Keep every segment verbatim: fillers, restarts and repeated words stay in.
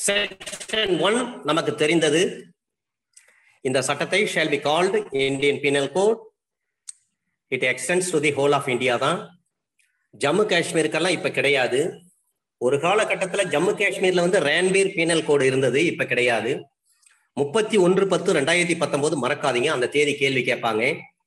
Section one நமக்கு தெரிந்தது. இந்த சட்டத்தை shall be called Indian Penal Code. It extends to the whole of India தான். ஜம்மு காஷ்மீருக்கெல்லாம் இப்ப கிடையாது. ஒரு காலகட்டத்தில் ஜம்மு காஷ்மீர்ல வந்து ரேன்பீர் பீனல் கோடு இருந்தது, இப்ப கிடையாது. முப்பத்தி ஒன்று பத்து ரெண்டாயிரத்தி பத்தொன்பது மறக்காதீங்க, அந்த தேதி கேள்வி கேட்பாங்க.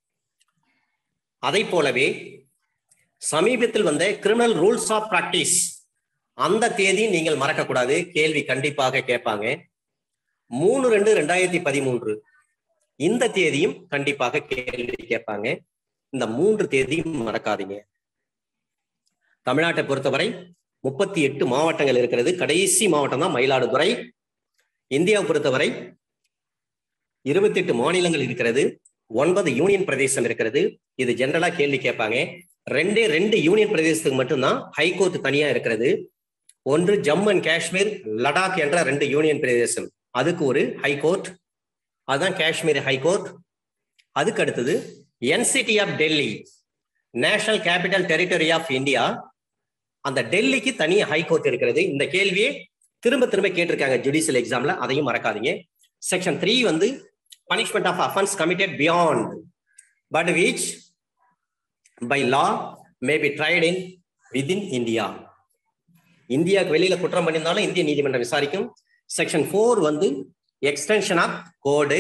அதை போலவே சமீபத்தில் வந்த கிரிமினல் ரூல்ஸ் ஆஃப் பிராக்டிஸ் அந்த தேதி நீங்கள் மறக்க கூடாது, கேள்வி கண்டிப்பாக கேட்பாங்க. மூணு ரெண்டு ரெண்டாயிரத்தி பதிமூன்று இந்த தேதியும் கண்டிப்பாக கேள்வி கேட்பாங்க. இந்த மூன்று தேதியும் மறக்காதீங்க. தமிழ்நாட்டை பொறுத்தவரை முப்பத்தி எட்டு மாவட்டங்கள் இருக்கிறது, கடைசி மாவட்டம் தான் மயிலாடுதுறை. இந்தியாவை பொறுத்தவரை இருபத்தி எட்டு மாநிலங்கள் இருக்கிறது, ஒன்பது யூனியன் பிரதேசம் இருக்கிறது. இது ஜெனரலா கேள்வி கேட்பாங்க. ரெண்டே ரெண்டு யூனியன் பிரதேசத்துக்கு மட்டும்தான் ஹைகோர்ட் தனியா இருக்கிறது. ஒன்று ஜம்மு அண்ட் காஷ்மீர், லடாக் என்ற ரெண்டு யூனியன் பிரதேசம், அதுக்கு ஒரு ஹைகோர்ட், அதுதான் காஷ்மீர் ஹைகோர்ட். அதுக்கு அடுத்தது NCT of Delhi, national capital territory of India, அந்த டெல்லிக்கு தனி ஹைகோர்ட் இருக்கிறது. இந்த கேள்வியை திரும்ப திரும்ப கேட்டிருக்காங்க ஜுடிஷியல் எக்ஸாம்ல, அதையும் மறக்காதீங்க. செக்ஷன் த்ரீ வந்து punishment of offence committed beyond but which by law may be tried in within India. இந்தியாவுக்கு வெளியில குற்றம் பண்ணியிருந்தாலும் இந்திய நீதிமன்றம் விசாரிக்கும். செக்ஷன் போர் வந்து extension of code.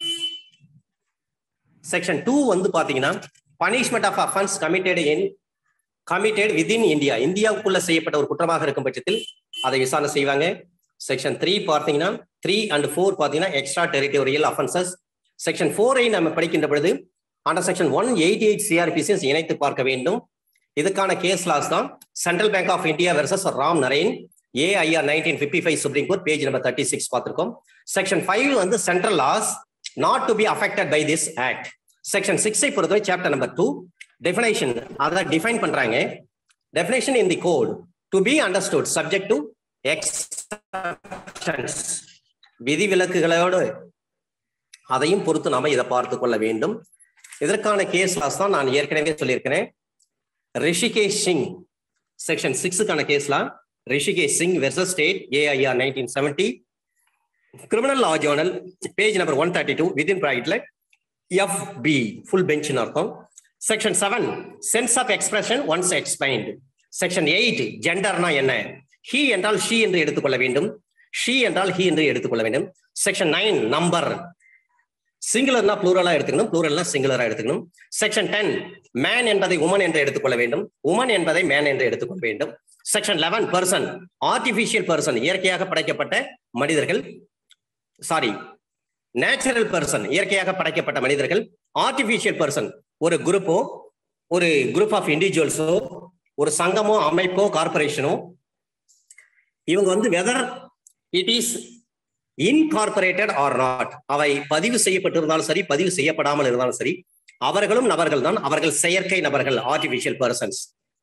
Section two வந்து பாத்தீங்கன்னா punishment of offence committed in committed within India, இந்தியாவுக்குள்ள செய்யப்பட்ட ஒரு குற்றமாக இருக்கும் பட்சத்தில் அதை விசாரணை செய்வாங்க. செக்ஷன் த்ரீ பார்த்தீங்கன்னா த்ரீ அண்ட் ஃபோர் பார்த்தீங்கன்னா எக்ஸ்ட்ரா டெரிட்டோரியல் அஃபென்சஸ். செக்ஷன் ஃபோரை நம்ம படிக்கின்ற பொழுது அந்த செக்ஷன் ஒன் எயிட்டி எயிட் சிஆர்பிசிஎஸ் இணைத்து பார்க்க வேண்டும். இதுக்கான கேஸ் லாஸ் தான் central bank of India versus Ram Narain, AIR nineteen fifty five supreme court, page number thirty six பார்த்திருக்கோம். செக்ஷன் ஃபைவ் வந்து central laws not to be affected by this act. Section சிக்ஸை பொறுத்தவரை சாப்டர் நம்பர் டூ டெஃபினேஷன், அதை define பண்றாங்க. Definition in the code to be understood subject to exceptions, விதிவிலக்குகளோடு அதையும் பொறுத்து நாம இதை பார்த்து கொள்ள வேண்டும். இதற்கான கேஸ் லாஸ் தான் நான் ஏற்கனவே சொல்லியிருக்கிறேன். ரிஷிகேஷ் சிங் செக்ஷன் சிக்ஸுக்கான கேஸ்லா Rishikesh Singh versus state, AIR nineteen seventy, criminal law journal, page number one thirty two, within பிராக்கெட்ல எஃப் பி, ஃபுல் பெஞ்ச்னு அர்த்தம். Section seven sense of expression once explained. Section eight ஜெண்டர்னா என்ன, ஹி என்றால் ஷி என்று எடுத்துக்கொள்ள வேண்டும், ஷி என்றால் ஹி என்று எடுத்துக்கொள்ள வேண்டும். செக்ஷன் நைன் நம்பர், சிங்குலர்னா ப்ளூரலா எடுத்துக்கணும், ப்ளூரல்னா சிங்குலரா எடுத்துக்கணும். செக்ஷன் டென் மேன் என்பதை உமன் என்று எடுத்துக்கொள்ள வேண்டும், உமன் என்பதை மேன் என்று எடுத்துக்கொள்ள வேண்டும். Section eleven person, artificial person, இயற்கையாக படைக்கப்பட்ட மனிதர்கள், சாரி நேச்சுரல் பர்சன், இயற்கையாக படைக்கப்பட்ட மனிதர்கள். ஆர்டிபிஷியல் பர்சன் ஒரு குரூப்போ, ஒரு குரூப் ஆஃப் இண்டிவிஜுவல்ஸோ, ஒரு சங்கமோ அமைப்போ கார்பரேஷனோ, இவங்க வந்து whether it is incorporated or not, அவை பதிவு செய்யப்பட்டிருந்தாலும் சரி பதிவு செய்யப்படாமல் இருந்தாலும் சரி அவர்களும் நபர்கள் தான், அவர்கள் செயற்கை நபர்கள், ஆர்டிபிஷியல் பர்சன்ஸ்.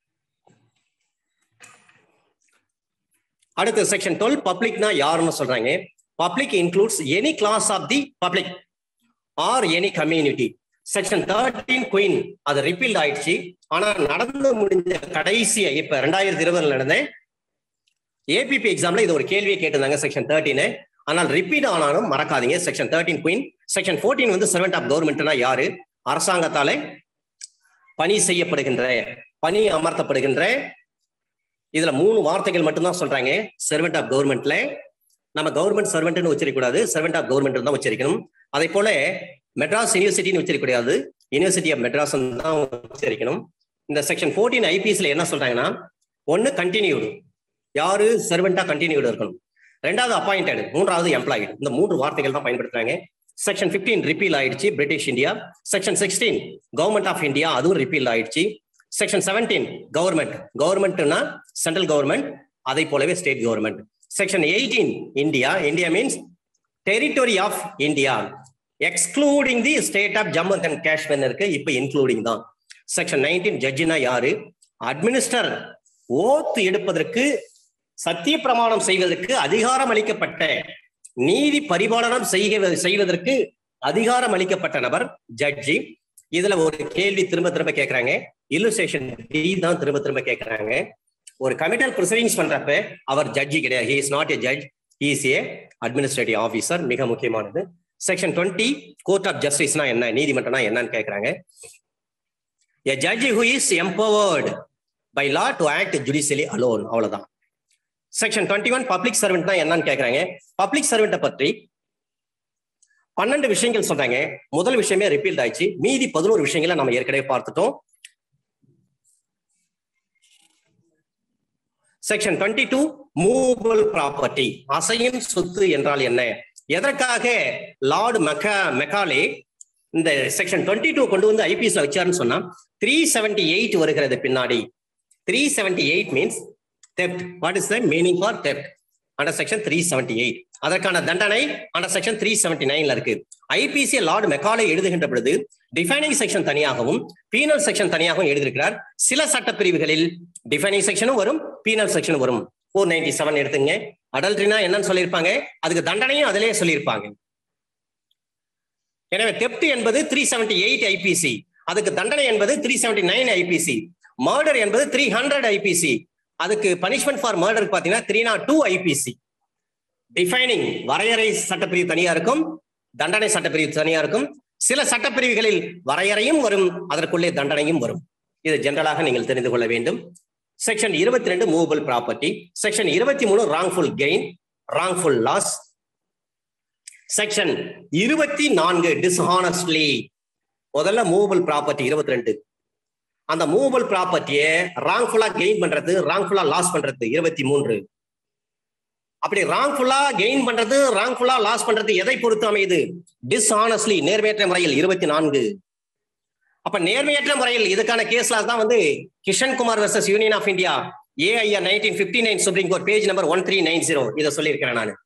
அடுத்து செக்ஷன் டுவெல் பப்ளிக்னா யாருன்னு சொல்றாங்க. Public includes any class of the public or any community. Section thirteen queen, அது ரிப்பீல் ஆயிடுச்சு. ஆனா நடந்து முடிஞ்ச கடைசியா இப்ப ரெண்டாயிரத்தி இருபதுல நடந்த ஏபிபி எக்ஸாம்ல இது ஒரு கேள்வியை கேட்டிருந்தாங்க செக்ஷன் தேர்ட்டீன், ஆனால் ரிப்பீட் ஆனாலும் மறக்காதீங்க. Section thirteen queen. Section fourteen வந்து சர்வெண்ட் ஆஃப் கவர்மெண்ட்னா யாரு, அரசாங்கத்தால பணி செய்யப்படுகின்ற, பணி அமர்த்தப்படுகின்ற. இதுல மூணு வார்த்தைகள் மட்டும்தான் சொல்றாங்க. சர்வெண்ட் ஆஃப் கவர்மெண்ட்ல நம்ம கவர்மெண்ட் சர்வெண்ட்னு உச்சரிக்க கூடாது, சர்வெண்ட் ஆஃப் கவர்மெண்ட் தான் உச்சரிக்கணும். அதே போல மெட்ராஸ் யூனிவர்சிட்டின்னு உச்சரிக்க கூடாது, யூனிவர்சிட்டி ஆஃப் மெட்ராஸ் தான் உச்சரிக்கணும். இந்த செக்ஷன் ஃபோர்டீன் ஐபிஎஸ்ல என்ன சொல்றாங்கன்னா, ஒன்னு கண்டினியூடு, யாரு சர்வெண்டா கண்டினியூடு இருக்கணும். ரெண்டாவது அப்பாயிண்டட், மூன்றாவது எம்ப்ளாய்டு. இந்த மூன்று வார்த்தைகள் தான் பயன்படுத்துறாங்க. செக்ஷன் பிப்டீன் ரிப்பீல் ஆயிடுச்சு, British India. Section sixteen government of India, அதுவும் ரிப்பீல் ஆயிடுச்சு. செக்ஷன் செவன்டீன் கவர்மெண்ட், கவர்மெண்ட்னா சென்ட்ரல் கவர்மெண்ட், அதை போலவே state government. Section eighteen India, India means territory of India, excluding the state of Jammu and Kashmir இருக்கு, இப்ப including தான். Section nineteen ஜட்ஜினா யாரு, administer, ஓத்து எடுப்பதற்கு, சத்திய பிரமாணம் செய்வதற்கு அதிகாரம் அளிக்கப்பட்ட, நீதி பரிபாலனம் செய்வதற்கு அதிகாரம் அளிக்கப்பட்ட நபர் ஜட்ஜி. இதுல ஒரு கேள்வி திரும்ப திரும்ப கேட்கறாங்க, இல்லுஸ்ட்ரேஷன் டி தான் திரும்ப திரும்ப கேட்கறாங்க. ஒரு கமிட்டல் ப்ரொசீடிங்ஸ் பண்றப்ப அவர் ஜட்ஜி கிடையாது, he is not a judge, is a administrative officer, மிக முக்கியமானது. செக்ஷன் டுவெண்ட்டி கோர்ட் ஆஃப் ஜஸ்டிஸ்னா என்ன, நீதிமன்றம்னா என்னன்னு கேட்கறாங்க. A judge who is empowered by law to act judicially alone, அவ்வளவுதான். Section twenty one public servant தான் என்னன்னு கேட்கறாங்க. பப்ளிக் சர்வெண்ட்டை பற்றி பன்னெண்டு விஷயங்கள் சொல்றாங்க. முதல் விஷயமே ரிப்பீல் ஆயிடுச்சு. மீதி பதினோரு விஷயங்களை நம்ம ஏற்கனவே பார்த்துட்டோம். Section twenty two movable property, அசையும் சொத்து என்றால் என்ன, எதற்காக லார்டு மெக்கா மெக்காலே இந்த செக்ஷன் டுவெண்ட்டி டூ கொண்டு வந்து ஐபிஎஸ்ல வச்சாருன்னு சொன்னா த்ரீ செவன்டி எயிட் வருகிறது பின்னாடி. Three seventy eight means theft. What is the meaning for theft? Under section three seventy-eight. அதற்கான தண்டனை under section three seventy-nine ல இருக்கு. ஐபிசி லார்டு மெக்காலே எழுதுகின்ற பொழுது டிஃபைனிங் செக்ஷன் தனியாகவும் பீனல் செக்ஷன் தனியாகவும் எழுதியிருக்கிறார். சில சட்ட பிரிவுகளில் டிஃபைனிங் செக்ஷனும் வரும், பீனல் செக்ஷனும் வரும். ஃபோர் நைன்டி செவன் எடுத்துங்க. அடல்ட்ரினா என்னன்னு சொல்லியிருப்பாங்க, அதுக்கு தண்டனையும் அதிலேயே சொல்லியிருப்பாங்க. எனவே தெப்ட் என்பது த்ரீ செவன்டி எயிட் ஐபிசி, அதுக்கு தண்டனை என்பது three seventy nine IPC. Murder என்பது த்ரீ ஹண்ட்ரட் ஐபிசி, அதுக்கு பனிஷ்மெண்ட் ஃபார் மர்டர் பாத்தீங்கன்னா three not two IPC. Defining வரையறை சட்டப்பிரிவு தனியா இருக்கும், தண்டனை சட்டப்பிரிவு தனியா இருக்கும். சில சட்டப்பிரிவுகளில் வரையறையும் வரும், அதற்குள்ளே தண்டனையும் வரும். இது ஜெனரலாக நீங்கள் தெரிந்து கொள்ள வேண்டும். செக்ஷன் இருபத்தி ரெண்டு மூவபிள் ப்ராப்பர்ட்டி. செக்ஷன் இருபத்தி மூணு wrongful gain, wrongful loss. Section இருபத்தி நான்கு டிஸ்ஹானஸ்ட்லி. முதல்ல மூவபிள் ப்ராப்பர்ட்டி இருபத்தி ரெண்டு, அந்த மூவபிள் ப்ராப்பர்ட்டியை ராங்ஃபுல்லா கெயின் பண்றது, ராங்ஃபுல்லா லாஸ் பண்றது இருபத்தி மூன்று. அப்படி ராங்ஃபுல்லா கெயின் பண்றது, ராங்ஃபுல்லா லாஸ் பண்றது எதை பொறுத்து அமையுது? டிஸ்ஹானஸ்ட்லி, நேர்மையற்ற முறையில் இருபத்தி நான்கு. அப்ப நேர்மையற்ற முறையில் இதுக்கான கேஸ்ல தான் வந்து Kishan Kumar versus union of India, AIR nineteen fifty nine supreme court, page number one three nine zero. இதை சொல்லியிருக்கிறேன் நான்.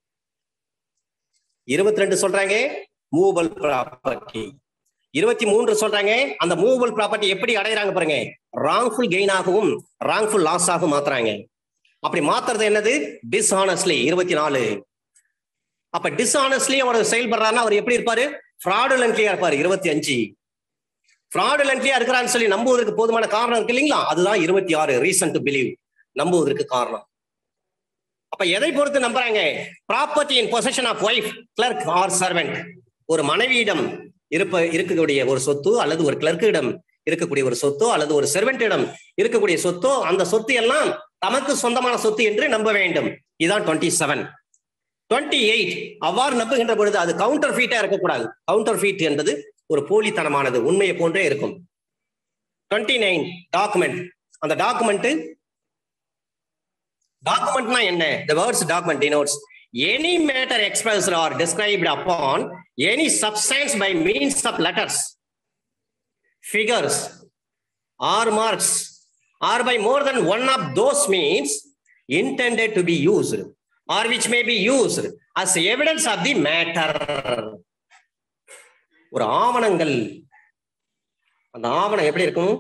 இருபத்தி ரெண்டு சொல்றாங்க மூவபிள் ப்ராப்பர்ட்டி, இருபத்தி மூன்று சொல்றாங்க அந்த மூவபிள் ப்ராப்பர்ட்டி எப்படி அடையறாங்க பாருங்க, ராங்ஃபுல் கெயின் ஆகவும் ராங்ஃபுல் லாஸ் ஆகவும் மாத்துறாங்க. அப்படி மாத்துறது என்னது? டிஸ்ஹானஸ்ட்லி இருபத்தி நாலு. அப்ப டிஸ்ஹானஸ்ட்லி அவர் செயல்படுறாருன்னா அவர் எப்படி இருப்பாரு? ஃப்ராடுலன்ட்லியா இருப்பாரு இருபத்தி அஞ்சு. ஃப்ராடுலன்ட்லியா இருக்கிறான்னு சொல்லி நம்புவதற்கு போதுமான காரணம் இருக்கு இல்லைங்களா, அதுதான் இருபத்தி ஆறு ரீசன் டு பிலீவ், நம்புவதற்கு காரணம். அப்ப எதை பொறுத்து நம்புறாங்க? Property in possession of wife, clerk or servant. ஒரு மனைவியிடம் இருப்ப இருக்கக்கூடிய ஒரு சொத்து, அல்லது ஒரு கிளர்க்கிடம் இருக்கக்கூடிய ஒரு சொத்தோ, அல்லது ஒரு செர்வெண்டிடம் இருக்கக்கூடிய சொத்தோ, அந்த சொத்து எல்லாம் தமக்கு சொந்தமான சொத்து என்று நம்ப வேண்டும். இதுதான் டுவெண்ட்டி செவன். டுவெண்ட்டி எயிட் அவ்வாறு நம்புகின்ற பொழுது அது கவுண்டர் ஃபீட்டா இருக்கக்கூடாது. கவுண்டர் ஃபீட் என்பது ஒரு போலித்தனமானது, உண்மையை போன்றே இருக்கும். Twenty nine document. அந்த டாக்குமெண்ட் டாக்குமெண்ட்னா என்ன? The words document denotes any matter expressed or described upon any substance by means of letters, figures or marks, or by more than one of those means intended to be used or which may be used as evidence of the matter. ஒரு ஆவணங்கள், அந்த ஆவணம் எப்படி இருக்கும்?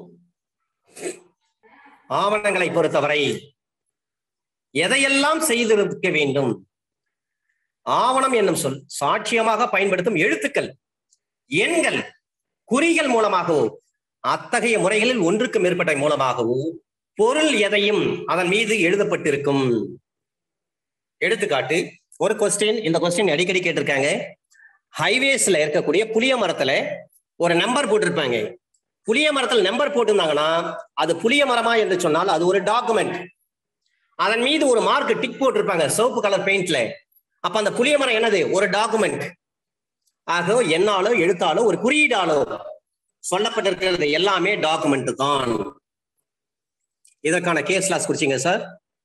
ஆவணங்களை பொறுத்தவரை எதையெல்லாம் செய்திருக்க வேண்டும்? ஆவணம் என்னும் சொல் சாட்சியமாக பயன்படுத்தும் எழுத்துக்கள், எண்கள், குறிகள் மூலமாகவோ, அத்தகைய முறைகளில் ஒன்றுக்கு மேற்பட்ட மூலமாகவோ பொருள் எதையும் அதன் மீது எழுதப்பட்டிருக்கும். எடுத்துக்காட்டு, ஒரு கொஸ்டின், இந்த கொஸ்டின் அடிக்கடி கேட்டிருக்காங்க. ஹைவேஸ்ல இருக்கக்கூடிய புளிய மரத்துல ஒரு நம்பர் போட்டிருப்பாங்க. புளிய மரத்துல நம்பர் போட்டிருந்தாங்கன்னா அது புளிய மரமா என்று சொன்னால் அது ஒரு டாக்குமெண்ட். அதன் மீது ஒரு மார்க் டிக் போட்டிருப்பாங்க சிவப்பு கலர் பெயிண்ட்ல. அப்ப அந்த புளிய மரம் என்னது? ஒரு டாக்குமெண்ட். ஆக என்னாலோ எழுத்தாலோ ஒரு குறியீடாலோ சொல்லப்பட்டிருக்கிறது எல்லாமே டாக்குமெண்ட் தான். இதற்கான கேஸ் லாஸ் குறிச்சிங்க சார்.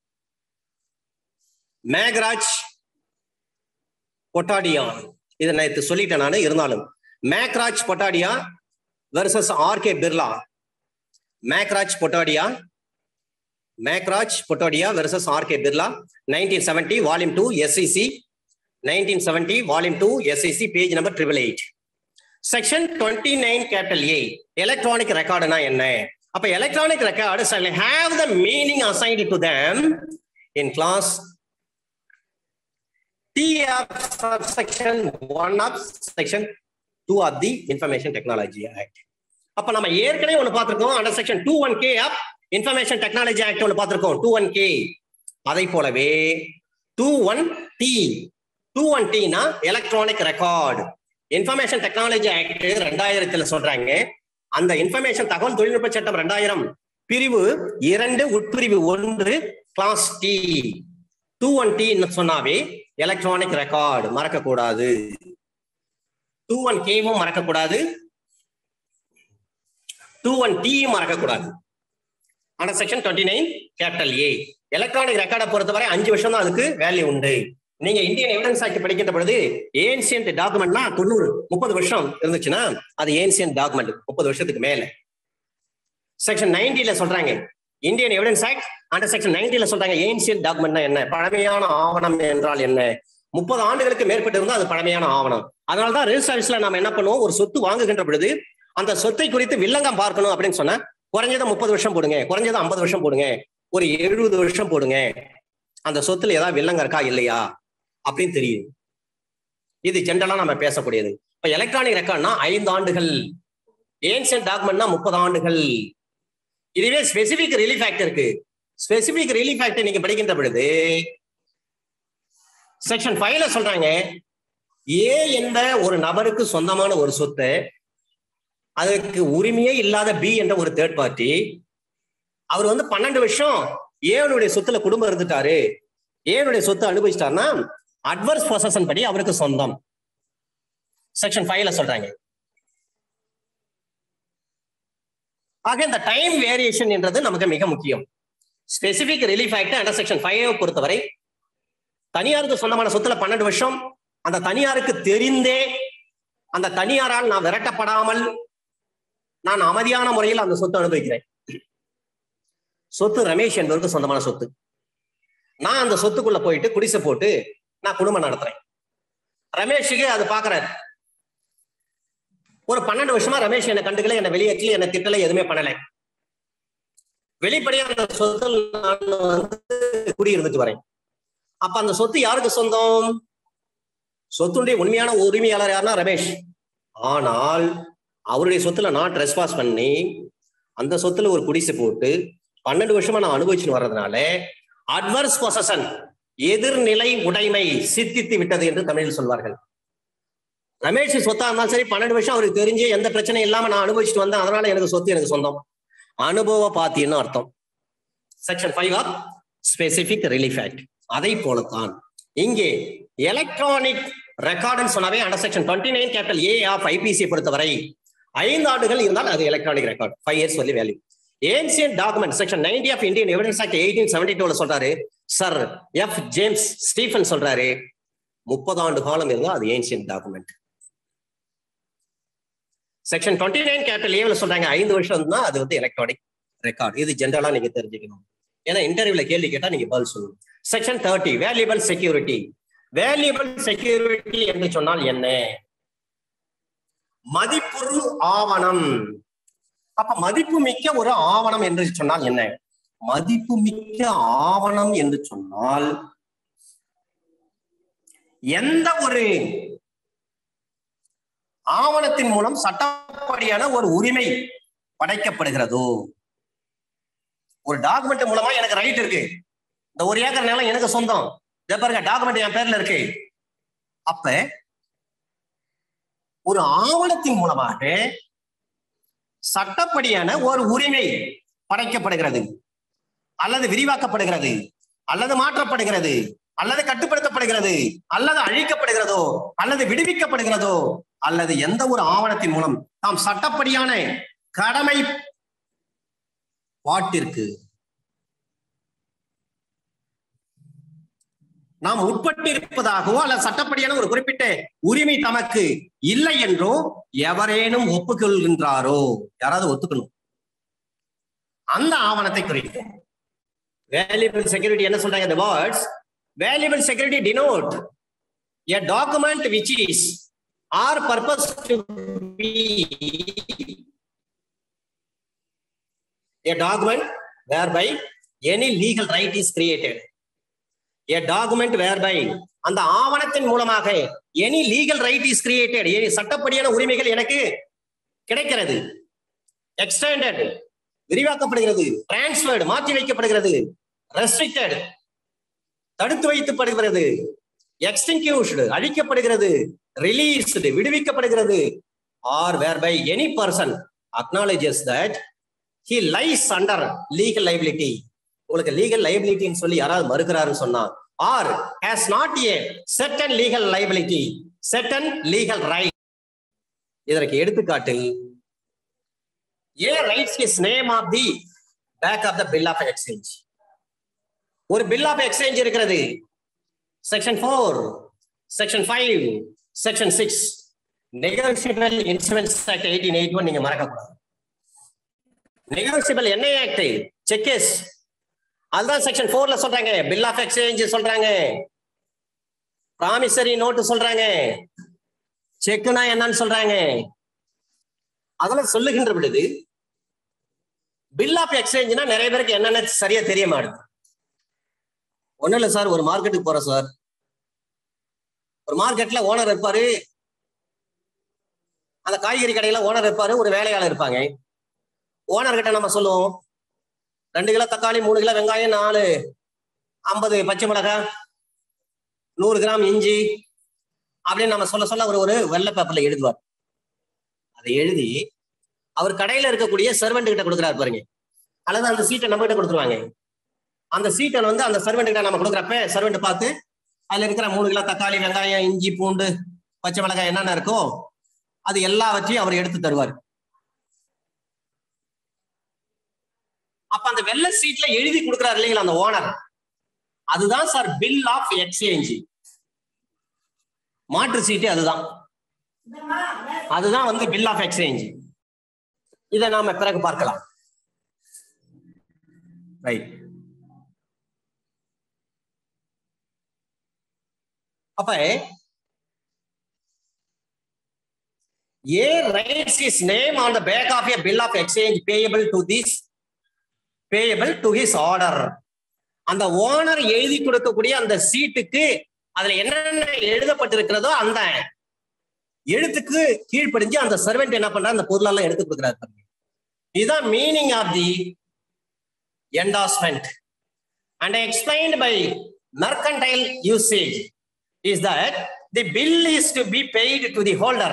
மேக்ராஜ் பொட்டாடியா, இதை நான் சொல்லிட்டேன் நானு, இருந்தாலும் Meghraj Potadia versus R K Birla. Meghraj Potadia Meghraj Potadia versus R K Birla, nineteen seventy volume two SCC, nineteen seventy volume two SCC, page number triple eight. Section twenty nine capital A, electronic ரெக்கார்டுனா என்ன? அப்ப electronic record shall have the meaning assigned to them in class T of subsection one of section two of the Information Technology Act. அப்ப நம்ம ஏற்கனவே ஒன்னு பார்த்திருக்கோம், under section two one K of Information Technology Act ஒன்னு பார்த்திருக்கோம், two one K. அதை போலவே two one D two one டினா electronic record. Information technology act ரெண்டாயிரத்துல சொல்றாங்க. அந்த இன்ஃபர்மேஷன் தகவல் தொழில்நுட்ப சட்டம் ரெண்டாயிரம் பிரிவு இரண்டு உட்பிரிவு ஒன்று clause D two one D சொன்னாவே எலக்ட்ரானிக் ரெக்கார்டு மறக்க கூடாது. டூ ஒன் கேவும் மறக்க கூடாது, டூ ஒன் டியும் மறக்க கூடாது. ஆனா section twenty nine capital A electronic ரெக்கார்டை பொறுத்தவரை அஞ்சு வருஷம் தான் அதுக்கு வேல்யூ உண்டு. நீங்க இந்தியன் எவிடன்ஸ் ஆக்ட் படிக்கின்ற பொழுது ஏன்சியன்ட் டாக்குமெண்ட்னா தொண்ணூறு முப்பது வருஷம் இருந்துச்சுன்னா அது ஏன்சியன்ட் டாக்குமெண்ட், முப்பது வருஷத்துக்கு மேல. செக்ஷன் நைன்டில சொல்றாங்க Indian evidence act under section நைன்டில சொல்றாங்க ஏன்சியன்ட் டாக்குமெண்ட்னா என்ன, பழமையான ஆவணம் என்றால் என்ன. முப்பது ஆண்டுகளுக்கு மேற்பட்டு இருந்தால் அது பழமையான ஆவணம். அதனாலதான் ரெஜிஸ்டர் ஆபீஸ்ல நாம என்ன பண்ணுவோம், ஒரு சொத்து வாங்குகின்ற பொழுது அந்த சொத்தை குறித்து வில்லங்கம் பார்க்கணும் அப்படின்னு சொன்னா குறைஞ்சது முப்பது வருஷம் போடுங்க, குறைஞ்சது ஐம்பது வருஷம் போடுங்க, ஒரு எழுபது வருஷம் போடுங்க, அந்த சொத்துல ஏதாவது வில்லங்கம் இருக்கா இல்லையா அப்படின்னு தெரியும். இது ஜென்ரலா நம்ம பேசக்கூடியது. இப்ப எலக்ட்ரானிக் ரெக்கார்ட்னா ஐந்து ஆண்டுகள், ஏன்சியன்ட் டாக்குமெண்ட்னா முப்பது ஆண்டுகள். இதுவே ஸ்பெசிபிக் ரிலீஃப் ஆக்ட் இருக்கு. ஸ்பெசிபிக் ரிலீஃப் ஆக்ட் நீங்க படிக்கின்ற பொழுது செக்ஷன் ஃபைவ்ல சொல்றாங்க ஏ என்ற ஒரு நபருக்கு சொந்தமான ஒரு சொத்து, அதுக்கு உரிமையே இல்லாத பி என்ற ஒரு தேர்ட் பார்ட்டி, அவர் வந்து பன்னெண்டு வருஷம் ஏனுடைய சொத்துல குடும்பம் இருந்துட்டாரு, ஏனுடைய சொத்து அனுபவிச்சிட்டாருன்னா அட்வர்ஸ் பொசஷன் படி அவருக்கு சொந்தம். செக்ஷன் ஃபைவ்ல சொல்றாங்க. ஆக இந்த டைம் வேரியேஷன் என்றது நமக்கு மிக முக்கியம். Specific relief act under section five பொறுத்தவரை தனியாருக்கு சொந்தமான சொத்துல பன்னெண்டு வருஷம், அந்த தனியாருக்கு தெரிந்தே அந்த தனியாரால் நான் விரட்டப்படாமல் நான் அமைதியான முறையில் அந்த சொத்து அனுபவிக்கிறேன். சொத்து ரமேஷ் என்பவருக்கு சொந்தமான சொத்து. நான் அந்த சொத்துக்குள்ள போயிட்டு குடிசை போட்டு நான் குடும்பம் நடத்துறேன். ரமேஷுக்கு அது பாக்குறாரு. ஒரு பன்னெண்டு வருஷமா ரமேஷ் என்னை கண்டுக்கல, என்னை வெளியேற்றல, என்னை திட்டல, எதுவுமே பண்ணல. வெளிப்படையா அந்த சொத்து நான் வந்து குடியிருந்துட்டு வரேன். அப்ப அந்த சொத்து யாருக்கு சொந்தம்? சொத்துடைய உண்மையான உரிமையாளர் யாருன்னா ரமேஷ். ஆனால் அவருடைய சொத்துல நான் ட்ரெஸ்பாஸ் பண்ணி அந்த சொத்துல ஒரு குடிசை போட்டு பன்னெண்டு வருஷமா நான் அனுபவிச்சுன்னு வர்றதுனால அட்வர்ஸ் பொசஷன், எதிர்நிலை உடைமை சித்தித்து விட்டது என்று தமிழில் சொல்வார்கள். ரமேஷ் சொத்தா இருந்தாலும் சரி, பன்னெண்டு வருஷம் அவருக்கு தெரிஞ்சு எந்த பிரச்சனையும் இல்லாம நான் அனுபவிச்சுட்டு வந்தேன், அதனால எனக்கு சொத்து எனக்கு சொந்தம். அனுபவ பாத்தின்னு அர்த்தம். Section five of specific relief act. அதை போலத்தான் இங்கே எலக்ட்ரானிக் ரெக்கார்டுன்னு சொன்னாவே under section twenty nine capital A of IPC பொறுத்தவரை ஐந்து ஆண்டுகள் இருந்தால் அது எலக்ட்ரானிக் ரெக்கார்டு, ஃபைவ் இயர்ஸ் சொல்லி value. Ancient document section ninety of Indian evidence act eighteen seventy டூல சொல்றாரு சர் எஃப் ஜேம்ஸ் ஸ்டீஃபன் சொல்றாரு முப்பது ஆண்டு காலம் இருந்தால் அது ancient document. Section twenty nine capital ஏவில் சொல்றாங்க ஐந்து வருஷம் தான் அது வந்து எலக்ட்ரானிக் ரெக்கார்டு. இது ஜென்ரலா நீங்க தெரிஞ்சுக்கணும். ஏன்னா இன்டர்வியூல கேள்வி கேட்டா நீங்க பதில் சொல்லணும். Section thirty valuable security. Valuable security என்று சொன்னால் என்ன? மதிப்புறு ஆவணம். அப்ப மதிப்பு மிக்க ஒரு ஆவணம் என்று சொன்னால் என்ன? மதிப்பு மிக்க ஆவணம் என்று சொன்னால் எந்த ஒரு ஆவணத்தின் மூலம் சட்டப்படியான ஒரு உரிமை படைக்கப்படுகிறதோ, ஒரு டாக்குமெண்ட் மூலமா எனக்கு ரைட் இருக்கு, இந்த ஒரு ஏக்கர் நிலம் எனக்கு சொந்தம், பாருங்க டாக்குமெண்ட் என் பேர்ல இருக்கு. அப்ப ஒரு ஆவணத்தின் மூலமாக சட்டப்படியான ஒரு உரிமை படைக்கப்படுகிறது அல்லது விரிவாக்கப்படுகிறது அல்லது மாற்றப்படுகிறது அல்லது கட்டுப்படுத்தப்படுகிறது அல்லது அழிக்கப்படுகிறதோ அல்லது விடுவிக்கப்படுகிறதோ அல்லது எந்த ஒரு ஆவணத்தின் மூலம் நாம் சட்டப்படியான கடமை பாட்டிற்கு நாம் உட்பட்டு இருப்பதாகவோ அல்லது சட்டப்படியான ஒரு குறிப்பிட்ட உரிமை தமக்கு இல்லை என்றோ எவரேனும் ஒப்புக்கொள்கின்றாரோ, யாராவது ஒத்துக்கணும், அந்த ஆவணத்தை குறிக்கும். வேல்யூபிள் செக்யூரிட்டி என்ன சொல்றாங்க? the words valuable security denote a document which is or purpose to be a document whereby any legal right is created. A document whereby அந்த ஆவணத்தின் மூலமாக any legal right is created, சட்டப்படியான உரிமைகள் எனக்கு கிடைக்கிறது, extended விரிவாக்கப்படுகிறது, transferred மாற்றி வைக்கப்படுகிறது, restricted தடுத்து வைக்கப்படுகிறது, எக்ஸ்டிங்க்யூஷ்டு அழிக்கப்படுகிறது, ரிலீஸ்டு விடுவிக்கப்படுகிறது, or whereby any person acknowledges that he lies under legal liability. உங்களுக்கு லீகல் லைபிலிட்டின்னு சொல்லி யாராவது மறுக்கிறாருன்னு சொன்னா, or has not a certain legal liability, certain legal right. இதற்கு எடுத்துக்காட்டு A writes his name of the back of the bill of exchange. ஒரு bill of exchange இருக்கிறது. Section four, Section five, Section six. Negotiable Instruments Act eighteen eighty-one நீங்க மறக்க கூடாது. Negotiable என்ன act? செக்கஸ். அதுதான் section fourல சொல்றாங்க. bill of exchange சொல்றாங்க. Promissory note சொல்றாங்க. செக்னா என்னன்னு சொல்றாங்க. அதெல்லாம் சொல்லுகின்ற பொழுது பில் ஆஃப் எக்ஸ்சேஞ்ச்னா நிறைய பேருக்கு என்னென்ன சரியா தெரிய மாட்டேங்குது. ஒன்னும் இல்லை சார், ஒரு மார்க்கெட்டுக்கு போறோம் சார். ஒரு மார்க்கெட்ல ஓனர் இருப்பாரு, அந்த காய்கறி கடையில ஓனர் இருப்பாரு, ஒரு வேலையாளர் இருப்பாங்க. ஓனர் கிட்ட நம்ம சொல்லுவோம், ரெண்டு கிலோ தக்காளி, மூணு கிலோ வெங்காயம், நாலு ஐம்பது பச்சை மிளகாய், நூறு கிராம் இஞ்சி அப்படின்னு நம்ம சொல்ல சொல்ல அவர் ஒரு வெள்ளை பேப்பர்ல எழுதுவார். அதை எழுதி அவர் கடையில இருக்கக்கூடிய சர்வெண்ட் கிட்ட கொடுக்குறாரு பாருங்க, அல்லது அந்த சீட்டை நம்ம கிட்ட கொடுத்துருவாங்க. அந்த சீட்டை வந்து அந்த சர்வெண்ட் கிட்ட நம்ம கொடுக்குறப்ப சர்வெண்ட் பார்த்து அதுல இருக்கிற மூணு கிலோ தக்காளி, வெங்காயம், இஞ்சி, பூண்டு, பச்சை மிளகாய் என்னென்ன இருக்கோ அது எல்லாவற்றையும் அவர் எடுத்து தருவார். அப்ப அந்த வெள்ளை சீட்ல எழுதி கொடுக்குறாரு இல்லைங்களா அந்த ஓனர், அதுதான் சார் பில் ஆஃப் எக்ஸ்சேஞ்ச். மாற்று சீட்டு அதுதான், அதுதான் வந்து பில் ஆஃப் எக்ஸ்சேஞ்ச். இதை நாம பிறகு பார்க்கலாம். ரைட். அப்ப A writes his name on the back of a bill of exchange payable to this payable to his order. அந்த ஓனர் எழுதி கொடுக்கக்கூடிய அந்த சீட்டுக்கு அதுல என்னென்ன எழுதப்பட்டிருக்கிறதோ அந்த எழுத்துக்கு கீழ்ப்படிஞ்சு அந்த சர்வெண்ட் என்ன பண்றாரு, அந்த பொருளெல்லாம் எடுத்து கொடுக்குறாரு. இதுதான் meaning of the endorsement. And explained by mercantile usage is that the bill is to be paid to the holder.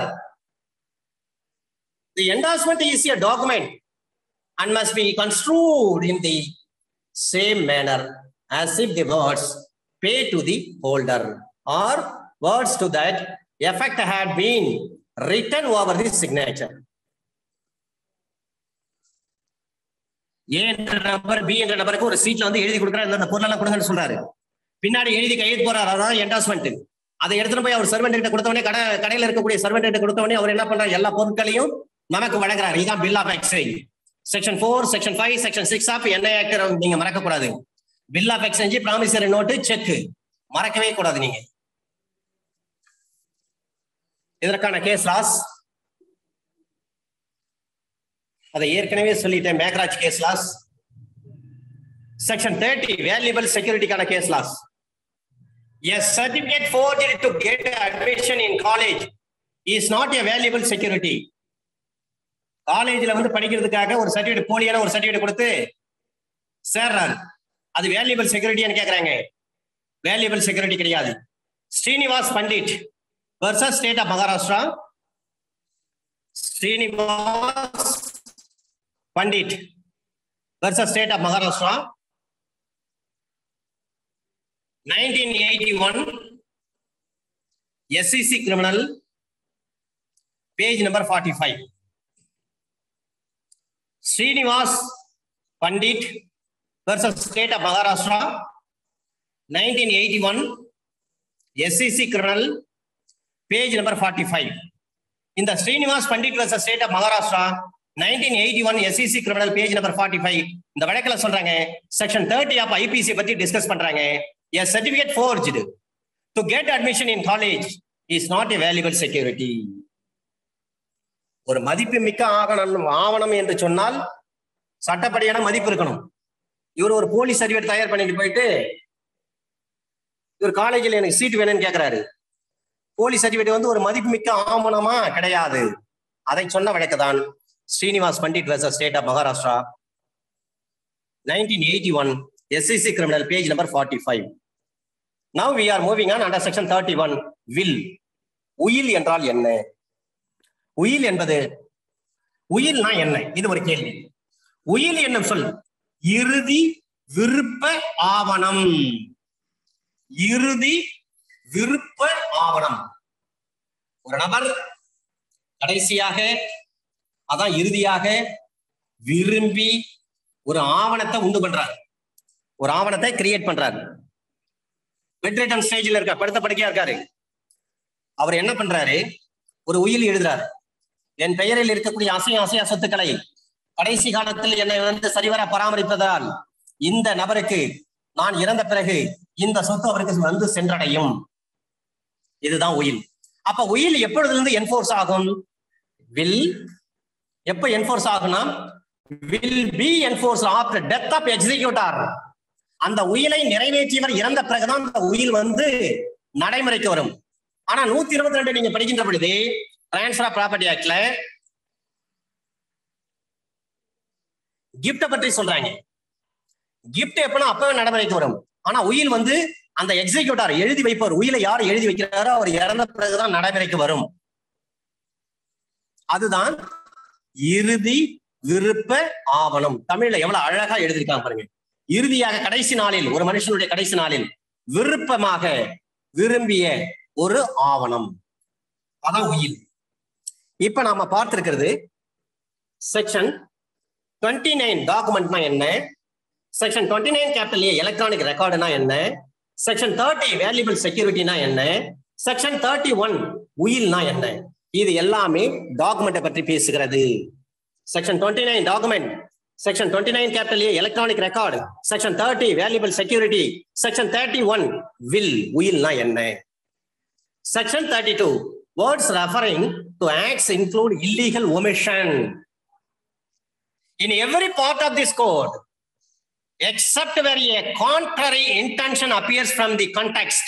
The endorsement is a document and must be construed in the same manner as if the words pay to the holder or words to that effect had been written over the signature. A என்ற நபர் B என்ற நபருக்கு ஒரு சீட்ல வந்து எழுதி கொடுக்குறாரு, இந்த பொருளெல்லாம் கொடுங்கன்னு சொல்றாரு. பின்னாடி எழுதி கையெழுத்து போறாரு, அதான் என்டார்ஸ்மெண்ட். அதை எடுத்துட்டு போய் அவர் சர்வெண்ட் கிட்ட கொடுத்தவனே, கடை கடையில இருக்கக்கூடிய சர்வெண்ட் கிட்ட கொடுத்தவனே அவர் என்ன பண்றாரு, எல்லா பொருட்களையும் நமக்கு வழங்குறாரு. இதுதான் bill of exchange. Section four, section five, section six of NI act நீங்க மறக்க கூடாது. Bill of exchange, promissory note, cheque மறக்கவே கூடாது நீங்க. இதற்கான கேஸ் லாஸ் அதை ஏற்கனவே சொல்லிட்டேன். Meghraj case law. Section thirty valuable செக்யூரிட்டிக்கான case law. A certificate forged to get admission in college is not a valuable security. காலேஜ்ல வந்து படிக்கிறதுக்காக ஒரு சர்டிபிகேட், போலியான ஒரு சர்டிபிகேட் கொடுத்து சேர்றாரு, அது வேல்யூபிள் செக்யூரிட்டின்னு கேக்குறாங்க. வேல்யூபிள் செக்யூரிட்டி கிடையாது. Srinivas Pandit versus state of Maharashtra. Srinivas Pandit versus state of Maharashtra. nineteen eighty-one S E C criminal, page number forty-five. Srinivas Pandit versus state of Maharashtra, nineteen eighty-one S E C criminal, page number forty-five. In the Srinivas Pandit versus state of Maharashtra, nineteen eighty-one S E C criminal, page number forty-five. இந்த வழக்குல சொல்றாங்க, section thirty of I P C பத்தி discuss பண்றாங்க. A certificate forged to get admission in college is not a valuable security. ஒரு மதிப்பு மிக்க ஆவணம் ஆவணம் என்று சொன்னால் சட்டப்படியான மதிப்பு இருக்கணும். இவர் ஒரு போலி சர்டிபிகேட் தயார் பண்ணிட்டு போயிட்டு இவர் காலேஜில் எனக்கு சீட் வேணும்னு கேட்கிறாரு. போலி சர்டிபிகேட் வந்து ஒரு மதிப்பு மிக்க ஆவணமா கிடையாது. அதை சொன்ன வழக்குதான் Srinivas Pandit versus state of Maharashtra, nineteen eighty-one S E C criminal, page number forty-five. Now we are moving on under section thirty-one. Will. உயில் என்றால் என்ன? உயில் என்பது உயில்னா என்ன? இது ஒரு கேள்வி. உயில் என்னும் சொல் இறுதி விருப்ப ஆவணம். இறுதி விருப்ப ஆவணம். ஒரு நபர் கடைசியாக அதான் இறுதியாக விரும்பி ஒரு ஆவணத்தை உண்டு பண்றார், ஒரு ஆவணத்தை கிரியேட் பண்றாரு. பெட் ரிட்டன் ஸ்டேஜ்ல இருக்கார், படுத்த படுக்கையா இருக்காரு. அவர் என்ன பண்றாரு? ஒரு உயில் எழுதுறாரு. என் பெயரில் இருக்கக்கூடிய அசைய அசைய சொத்துக்களை கடைசி காலத்தில் என்னை வந்து சரிவர பராமரிப்பதால் இந்த நபருக்கு நான் இறந்த பிறகு இந்த சொத்து அவருக்கு வந்து சென்றடையும். இதுதான் உயில். அப்ப உயில் எப்பொழுதிலிருந்து என்ஃபோர்ஸ் ஆகும்? வில் எப்ப என்ஃபோர்ஸ் ஆகும்னா will be enforced after death of executor. அந்த உயிலை நிறைவேற்றியவர் இறந்த பிறகுதான் அந்த உயில் வந்து நடைமுறைக்கு வரும். ஆனா நூத்தி இருபத்தி ரெண்டு நீங்க படிக்கின்ற பொழுது டிரான்ஸ்ஃபர் ஆஃப் ப்ராப்பர்ட்டி ஆக்ட்ல கிஃப்ட பற்றி சொல்றாங்க. கிஃப்ட் எப்பனா அப்பவே நடைமுறைக்கு வரும். ஆனா உயில் வந்து அந்த எக்ஸிக்யூட்டர் எழுதி வைப்பவர், உயிலை யார் எழுதி வைக்கிறாரோ அவர் இறந்த பிறகுதான் நடைமுறைக்கு வரும். அதுதான் இறுதி விருப்ப ஆவணம். தமிழ்ல எவ்வளவு அழகா எழுதியிருக்காங்க பாருங்க. இறுதியாக கடைசி நாளில், ஒரு மனுஷனுடைய கடைசி நாளில் விருப்பமாக விரும்பிய ஒரு ஆவணம், அதான் உயில். இப்ப நாம பார்த்திருக்கிறது செக்ஷன் டுவெண்ட்டி நைன் டாக்குமெண்ட்னா என்ன, section twenty nine capital A electronic ரெக்கார்டுனா என்ன, செக்ஷன் தேர்ட்டி வேல்யூபிள் செக்யூரிட்டினா என்ன, செக்ஷன் தேர்ட்டி ஒன் உயில்னா என்ன. இது எல்லாமே டாக்குமெண்ட்டை பற்றி பேசுகிறது. Section twenty nine document, section twenty nine capital A electronic record, section thirty valuable security, section thirty one will உயில்னா என்ன. Section thirty two words referring to acts include illegal omission. In every part of this code, except where a contrary intention appears from the context,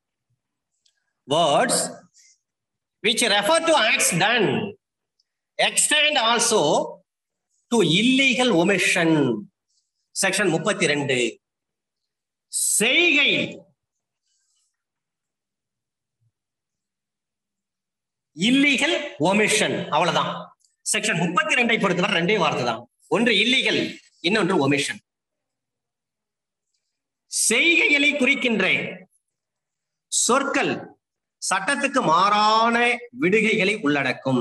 words which refer to acts done extend also to illegal omission. Section முப்பத்தி ரெண்டு செய்கை illegal omission, அவ்வளவுதான். Section முப்பத்தி ரெண்டை பொறுத்தவரை ரெண்டே வார்த்தை தான், ஒன்று இல்லீகல், இன்னொன்று ஒமிஷன். செய்கைகளை குறிக்கின்ற சொற்கள் சட்டத்துக்கு மாறான விடுகைகளை உள்ளடக்கும்.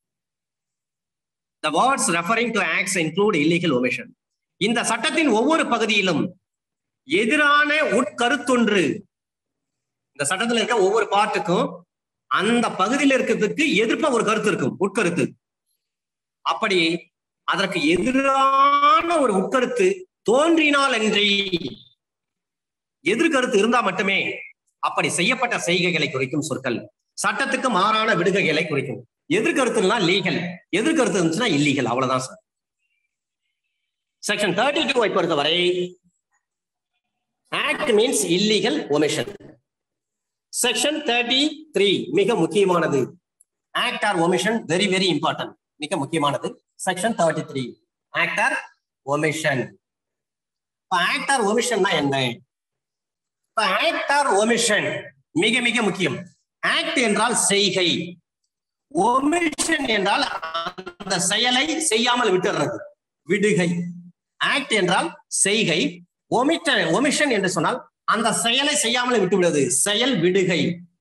The words referring to acts include illegal omission. இந்த சட்டத்தின் ஒவ்வொரு பகுதியிலும் எதிரான உட்கருத்தொன்று, இந்த சட்டத்தில் இருக்க ஒவ்வொரு பார்ட்டுக்கும் அந்த பகுதியில் இருக்கிறதுக்கு எதிர்ப்பா ஒரு கருத்து இருக்கும், உட்கருத்து. அப்படி அதற்கு எதிரான ஒரு உட்கருத்து தோன்றினால் அன்றி, எதிர்கருத்து இருந்தா மட்டுமே அப்படி செய்யப்பட்ட செய்கைகளை குறிக்கும் சொற்கள் சட்டத்துக்கு மாறான விடுகைகளை குறிக்கும். எதிர்கருத்துனா லீகல், எதிர்கருத்து இருந்துச்சுன்னா இல்லீகல், அவ்வளவுதான் சார். செக்ஷன் தேர்ட்டி டூ பொறுத்தவரை act means illegal omission. Section thirty three மிக முக்கியமானது, act or omission very very important, மிக முக்கியமானது. Section thirty three act or omission. Act or ஒமிஷன்னா என்ன? ஆக்ட் ஆர் ஒமிஷன் மிக மிக முக்கியம். ஆக்ட் என்றால் செய்கை, ஒமிஷன் என்றால் அந்த செயலை செய்யாமல் விட்டுறது, விடுகை. ஆக்ட் என்றால் செய்கை, ஒமிஷன் ஒமிஷன் என்று சொன்னால் அந்த செயலை செய்யாமல் விட்டு விடுவது, செயல் விடுகை.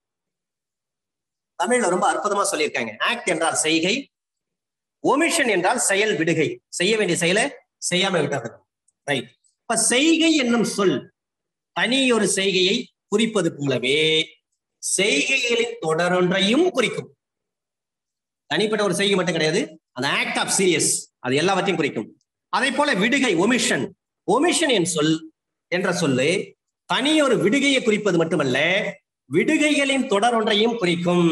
தமிழ்ல ரொம்ப அற்புதமா சொல்லியிருக்காங்க. ஆக்ட் என்றால் செய்கை, ஒமிஷன் என்றால் செயல் விடுகை, செய்ய வேண்டிய செயலை செய்யாம விட்டுறது. ரைட். இப்ப செய்கை என்னும் சொல் தனியொரு செய்கையை குறிப்பது போலவே செய்கைகளின் தொடரொன்றையும் குறிக்கும். தனிப்பட்ட ஒரு செய்கை மட்டும் கிடையாது, அந்த ஆக்ட் ஆஃப் சீரியஸ் அது எல்லாவற்றையும் குறிக்கும். அதே போல விடுகை ஒமிஷன், ஒமிஷன் என் சொல் என்ற சொல்லு தனியொரு விடுகையை குறிப்பது மட்டுமல்ல, விடுகைகளின் தொடர் ஒன்றையும் குறிக்கும்.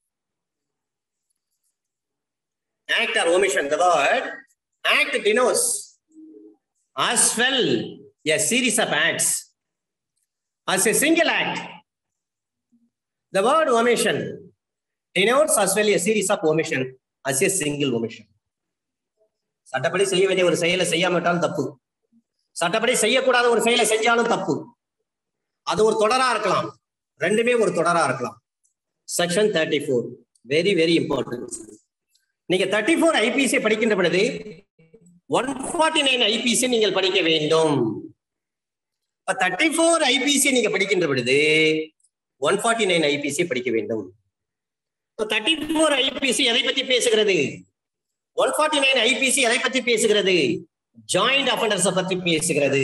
Act or omission, the word act denotes as well a series of acts as a single act. The word omission denotes as well a series of omission as a single omission. சட்டப்படி செய்ய வேண்டிய ஒரு செயலை செய்யாம விட்டாலும் தப்பு, சட்டப்படி செய்யக்கூடாத ஒரு செயலை செஞ்சாலும் தப்பு. அது ஒரு தொடரா இருக்கலாம், ரெண்டுமே ஒரு தொடரா இருக்கலாம். Section thirty four very very important. நீங்க தேர்ட்டி ஃபோர் ஐபிசி படிக்கின்ற பொழுது ஒன் ஃபார்ட்டி நைன் ஐபிசி நீங்கள் படிக்க வேண்டும். தேர்ட்டி ஃபோர் ஐபிசி நீங்க படிக்கின்ற பொழுது ஒன் ஃபார்ட்டி நைன் ஐபிசி படிக்க வேண்டும். தேர்ட்டி ஃபோர் ஐபிசி எதை பத்தி பேசுகிறது? ஒன் ஃபார்ட்டி நைன் ஐபிசி எதை பத்தி பேசுகிறது? ஜாயிண்ட் அஃபெண்டர்ஸ் பத்தி பேசுகிறது.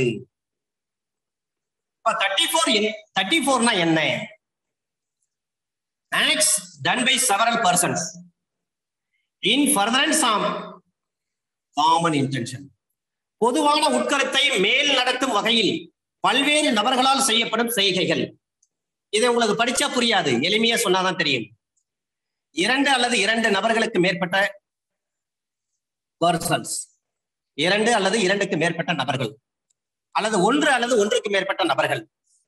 தேர்ட்டி ஃபோர் தேர்ட்டி ஃபோர்னா என்ன? acts done by several persons in furtherance of common intention. பொதுவான உட்கருத்தை மேல் நடத்தும் வகையில் பல்வேறு நபர்களால் செய்யப்படும் செய்கைகள். இதை உங்களுக்கு படிச்சா புரியாது, எளிமையா சொன்னாதான் தெரியும். இரண்டு அல்லது இரண்டு நபர்களுக்கு மேற்பட்ட பர்சன்ஸ், இரண்டு அல்லது இரண்டுக்கு மேற்பட்ட நபர்கள், அல்லது ஒன்று அல்லது ஒன்றுக்கு மேற்பட்ட நபர்கள்.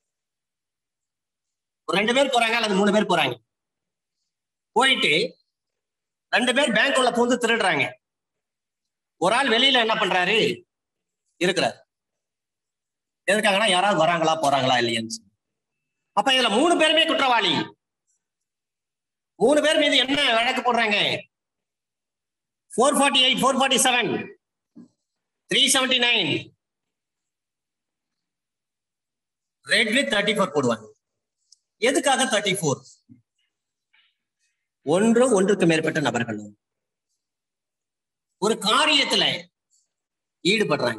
ரெண்டு பேர் போறாங்க அல்லது மூணு பேர் போறாங்க, போயிட்டு ரெண்டு பேர் பேங்க் உள்ள பூந்து திருடுறாங்க. ஒரு ஆள் வெளியில என்ன பண்றாரு இருக்கிறார். எதுக்காகனா யாராவது வராங்களா போறாங்களா இல்லையான்னு. அப்ப இதுல மூணு பேருமே குற்றவாளி. மூணு பேர் மீது என்ன வழக்கு போடுறாங்க? Four forty eight four forty seven three seventy nine read with thirty four போடுவாங்க. எதுக்காக தேர்ட்டி ஃபோர்? ஒன்று ஒன்றுக்கு மேற்பட்ட நபர்களும் ஒரு காரியத்துல ஈடுபடுறாங்க.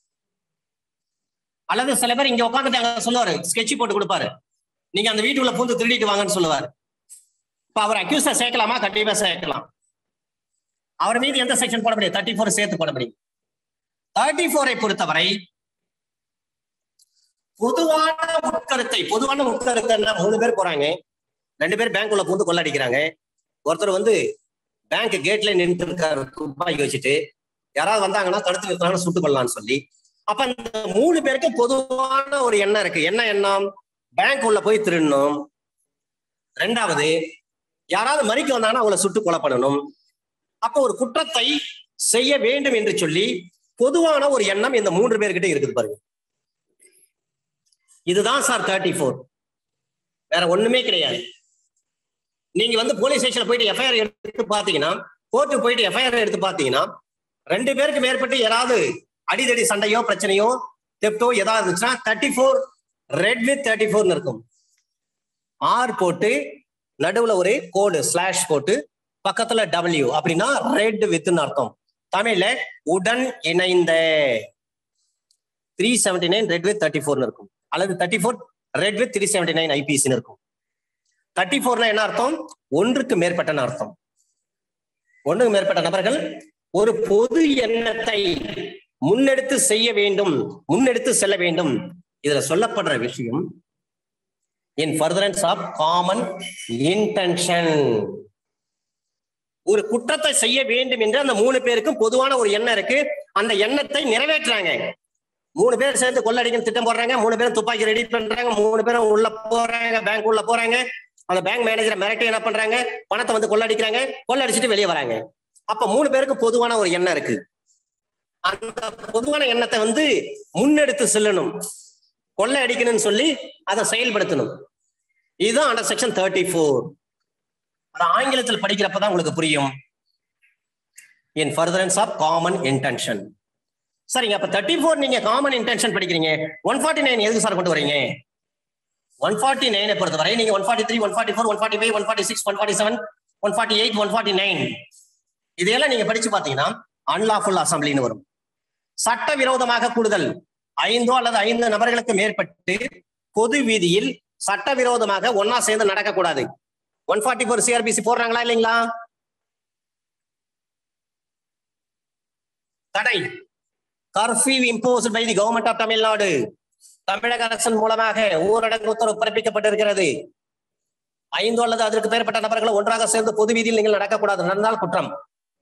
அல்லது சில பேர் இங்க உட்காந்துட்டு சொல்லுவாரு, ஸ்கெட்ச் போட்டு கொடுப்பாரு, நீங்க அந்த வீட்டுக்குள்ள பூந்து திருடிட்டு வாங்கன்னு சொல்லுவாரு. இப்ப அவர் அக்யூஸா சேர்க்கலாமா? கண்டிப்பா சேர்க்கலாம். அவர் மீது எந்த செக்ஷன் போட முடியும்? தேர்ட்டி ஃபோர் சேர்த்து போட முடியும். தேர்ட்டி ஃபோரை பொறுத்தவரை பொதுவான உட்கருத்தை, பொதுவான உட்கருத்தை மூணு பேர் போறாங்க, ரெண்டு பேர் பேங்க் உள்ள பூந்து கொள்ளடிக்கிறாங்க. ஒருத்தர் வந்து பேங்க் கேட்ல நின்று இருக்காரு துப்பாக்கி வச்சுட்டு, யாராவது வந்தாங்கன்னா தடுத்து நிறுத்தினாலும் சுட்டு கொள்ளலாம்னு சொல்லி. அப்ப இந்த மூணு பேருக்கு பொதுவான ஒரு எண்ணம் இருக்கு. என்ன எண்ணம்? பேங்க் உள்ள போய் திருடணும். ரெண்டாவது, யாராவது மறிக்க வந்தாங்கன்னா அவங்கள சுட்டு கொலை பண்ணணும். அப்ப ஒரு குற்றத்தை செய்ய வேண்டும் என்று சொல்லி பொதுவான ஒரு எண்ணம் இந்த மூன்று பேர்கிட்ட இருக்குது பாருங்க. இதுதான் சார் தேர்ட்டி ஃபோர், வேற ஒண்ணுமே கிடையாது. நீங்க வந்து போலீஸ் ஸ்டேஷன்ல போயிட்டு எஃப்ஐஆர் எடுத்து பாத்தீங்கன்னா, கோர்ட்டுக்கு போயிட்டு எஃப்ஐஆர் எடுத்து பாத்தீங்கன்னா, ரெண்டு பேருக்கு மேற்பட்டு யாராவது அடிதடி சண்டையோ பிரச்சனையோ தெப்டோ ஏதாவது இருந்துச்சுன்னா thirty four read with thirty ஃபோர்னு இருக்கும். ஆர் போட்டு நடுவுல ஒரு கோடு ஸ்லாஷ் போட்டு பக்கத்துல டபிள்யூ அப்படின்னா ரெட் வித்னு அர்த்தம். தமிழ்ல உடன் இணைந்த three seventy nine read with thirty ஃபோர்னு இருக்கும். அல்லது thirty four read with three seventy nine ஐபிசின்னு இருக்கும். தேர்ட்டி ஃபோர்னா என்ன அர்த்தம்? ஒன்றுக்கு மேற்பட்ட அர்த்தம். ஒன்றுக்கு மேற்பட்ட நபர்கள் ஒரு பொது எண்ணத்தை முன்னெடுத்து செய்ய வேண்டும், முன்னெடுத்து செல்ல வேண்டும். இதுல சொல்லப்படுற விஷயம் in furtherance of common intention. ஒரு குற்றத்தை செய்ய வேண்டும் என்று அந்த மூணு பேருக்கும் பொதுவான ஒரு எண்ணம் இருக்கு. அந்த எண்ணத்தை நிறைவேற்றுறாங்க. மூணு பேர் சேர்ந்து கொள்ளடிக்க திட்டம் போடுறாங்க, மூணு பேரும் துப்பாக்கி ரெடி பண்றாங்க, மூணு பேரும் உள்ள போறாங்க, பேங்க் உள்ள போறாங்க. அந்த பேங்க் மேனேஜரை மிரட்டி என்ன பண்றாங்க? பணத்தை வந்து கொள்ளடிக்கிறாங்க, கொள்ளடிச்சிட்டு வெளியே வராங்க. அப்ப மூணு பேருக்கு பொதுவான ஒரு எண்ணம் இருக்கு. அந்த பொதுவான எண்ணத்தை வந்து முன்னெடுத்து செல்லணும், கொள்ளை அடிக்கணும்னு சொல்லி அதை செயல்படுத்தணும். இதுதான் அண்டர் செக்ஷன் தேர்ட்டி ஃபோர். அது ஆங்கிலத்தில் படிக்கிறப்பதான் உங்களுக்கு புரியும். In furtherance of common intention. சரிங்க, அப்ப தேர்ட்டி ஃபோர் நீங்க காமன் இன்டென்ஷன் படிக்கிறீங்க. ஒன் ஃபார்ட்டி நைன் எதுக்கு சார் கொண்டு வரீங்க? ஒன் ஃபார்ட்டி நைனை பொறுத்தவரை நீங்க one forty three one forty four one forty five one forty six one forty seven one forty eight one forty nine இதையெல்லாம் நீங்க படிச்சு பாத்தீங்கன்னா அன்லாஃபுல் அசம்பிளின்னு வரும். சட்டவிரோதமாக கூடுதல், ஐந்தோ அல்லது ஐந்து நபர்களுக்கு மேற்பட்டு பொது வீதியில் சட்டவிரோதமாக ஒன்னா சேர்ந்து நடக்கக்கூடாது. ஒன் ஃபார்ட்டி ஃபோர் சிஆர்பிசி போடுறாங்களா இல்லைங்களா? தடை, curfew imposed by the government of Tamil Nadu. தமிழக அரசின் மூலமாக ஊரடங்கு உத்தரவு பிறப்பிக்கப்பட்டிருக்கிறது. ஐந்து அல்லது அதற்கு மேற்பட்ட நபர்கள் ஒன்றாக சேர்ந்து பொது வீதியில் நீங்கள் நடக்கக்கூடாது, நடந்தால் குற்றம்.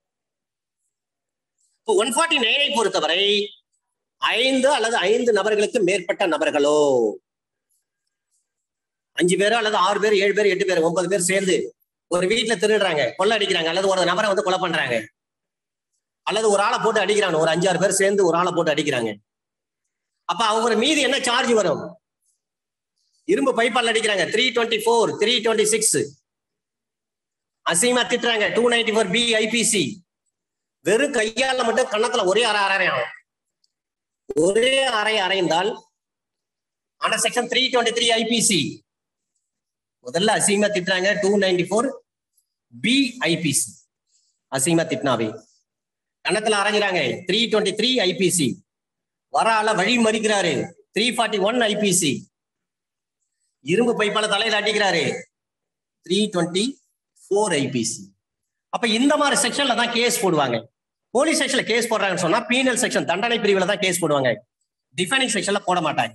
ஒன் ஃபார்ட்டி நைனை பொறுத்தவரை ஐந்து அல்லது ஐந்து நபர்களுக்கு மேற்பட்ட நபர்களோ, அஞ்சு பேரோ அல்லது ஆறு பேர் ஏழு பேர் எட்டு பேர் ஒன்பது பேர் சேர்ந்து ஒரு வீட்டுல திருடுறாங்க, கொள்ளை அடிக்கிறாங்க, அல்லது ஒரு நபரை வந்து கொலை பண்றாங்க, அல்லது ஒரு ஆளை போட்டு அடிக்கிறாங்க, ஒரு அஞ்சாறு பேர் சேர்ந்து ஒரு ஆளை போட்டு அடிக்கிறாங்க. அப்ப அவங்க மீது என்ன சார்ஜ் வரும்? இரும்பு பைப்பால் அடிக்கிறாங்க three twenty four three twenty six அசிங்கமா திட்டுறாங்க two ninety four B IPC. வெறும் கையால மட்டும் கன்னத்துல ஒரே அரை அரையாம் ஒரே அறை அறைந்தால் ஆனா section three twenty three IPC முதல்ல அசிங்கமா திட்டுறாங்க two ninety four B IPC. அசிங்கமா திட்டினாவே கன்னத்துல அரைஞ்சிறாங்க த்ரீ டுவெண்ட்டி த்ரீ ஐபிசி. வர ஆள வழி மறிக்கிறாரு த்ரீ ஃபார்ட்டி ஒன் ஐபிசி. இரும்பு பைப்பால தலையில அடிக்கிறாரு த்ரீ டுவெண்ட்டி ஃபோர் ஐபிசி. அப்ப இந்த மாதிரி செக்ஷன்ல தான் கேஸ் போடுவாங்க. போலீஸ் செக்ஷன்ல கேஸ் போடுறாங்கன்னு சொன்னா பீனல் செக்ஷன் தண்டனை பிரிவுல தான் கேஸ் போடுவாங்க. டிஃபைனிங் செக்ஷன்ல போட மாட்டாங்க.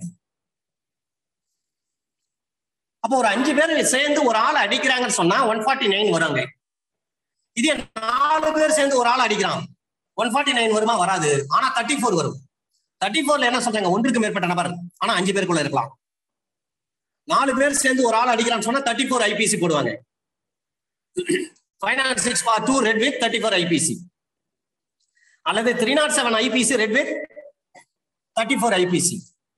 அப்போ ஒரு அஞ்சு பேர் சேர்ந்து ஒரு ஆள் அடிக்கிறாங்கன்னு சொன்னா ஒன் ஃபார்ட்டி நைன் வருவாங்க. இதே நாலு பேர் சேர்ந்து ஒரு ஆள் அடிக்கிறான் ஒன் ஃபார்ட்டி நைன் வருமா? வராது. ஆனா தேர்ட்டி ஃபோர் வரும். தேர்ட்டி ஃபோர்ல என்ன சொல்றாங்க? ஒன்றுக்கு மேற்பட்ட நபர் ஆனா அஞ்சு பேருக்குள்ள இருக்கலாம். நாலு பேர் சேர்ந்து ஒரு ஆள் அடிக்கிறான்னு சொன்னா தேர்ட்டி ஃபோர் ஐபிசி போடுவாங்க. Five not six bar two read with thirty four IPC அல்லது three not seven IPC read with thirty four IPC.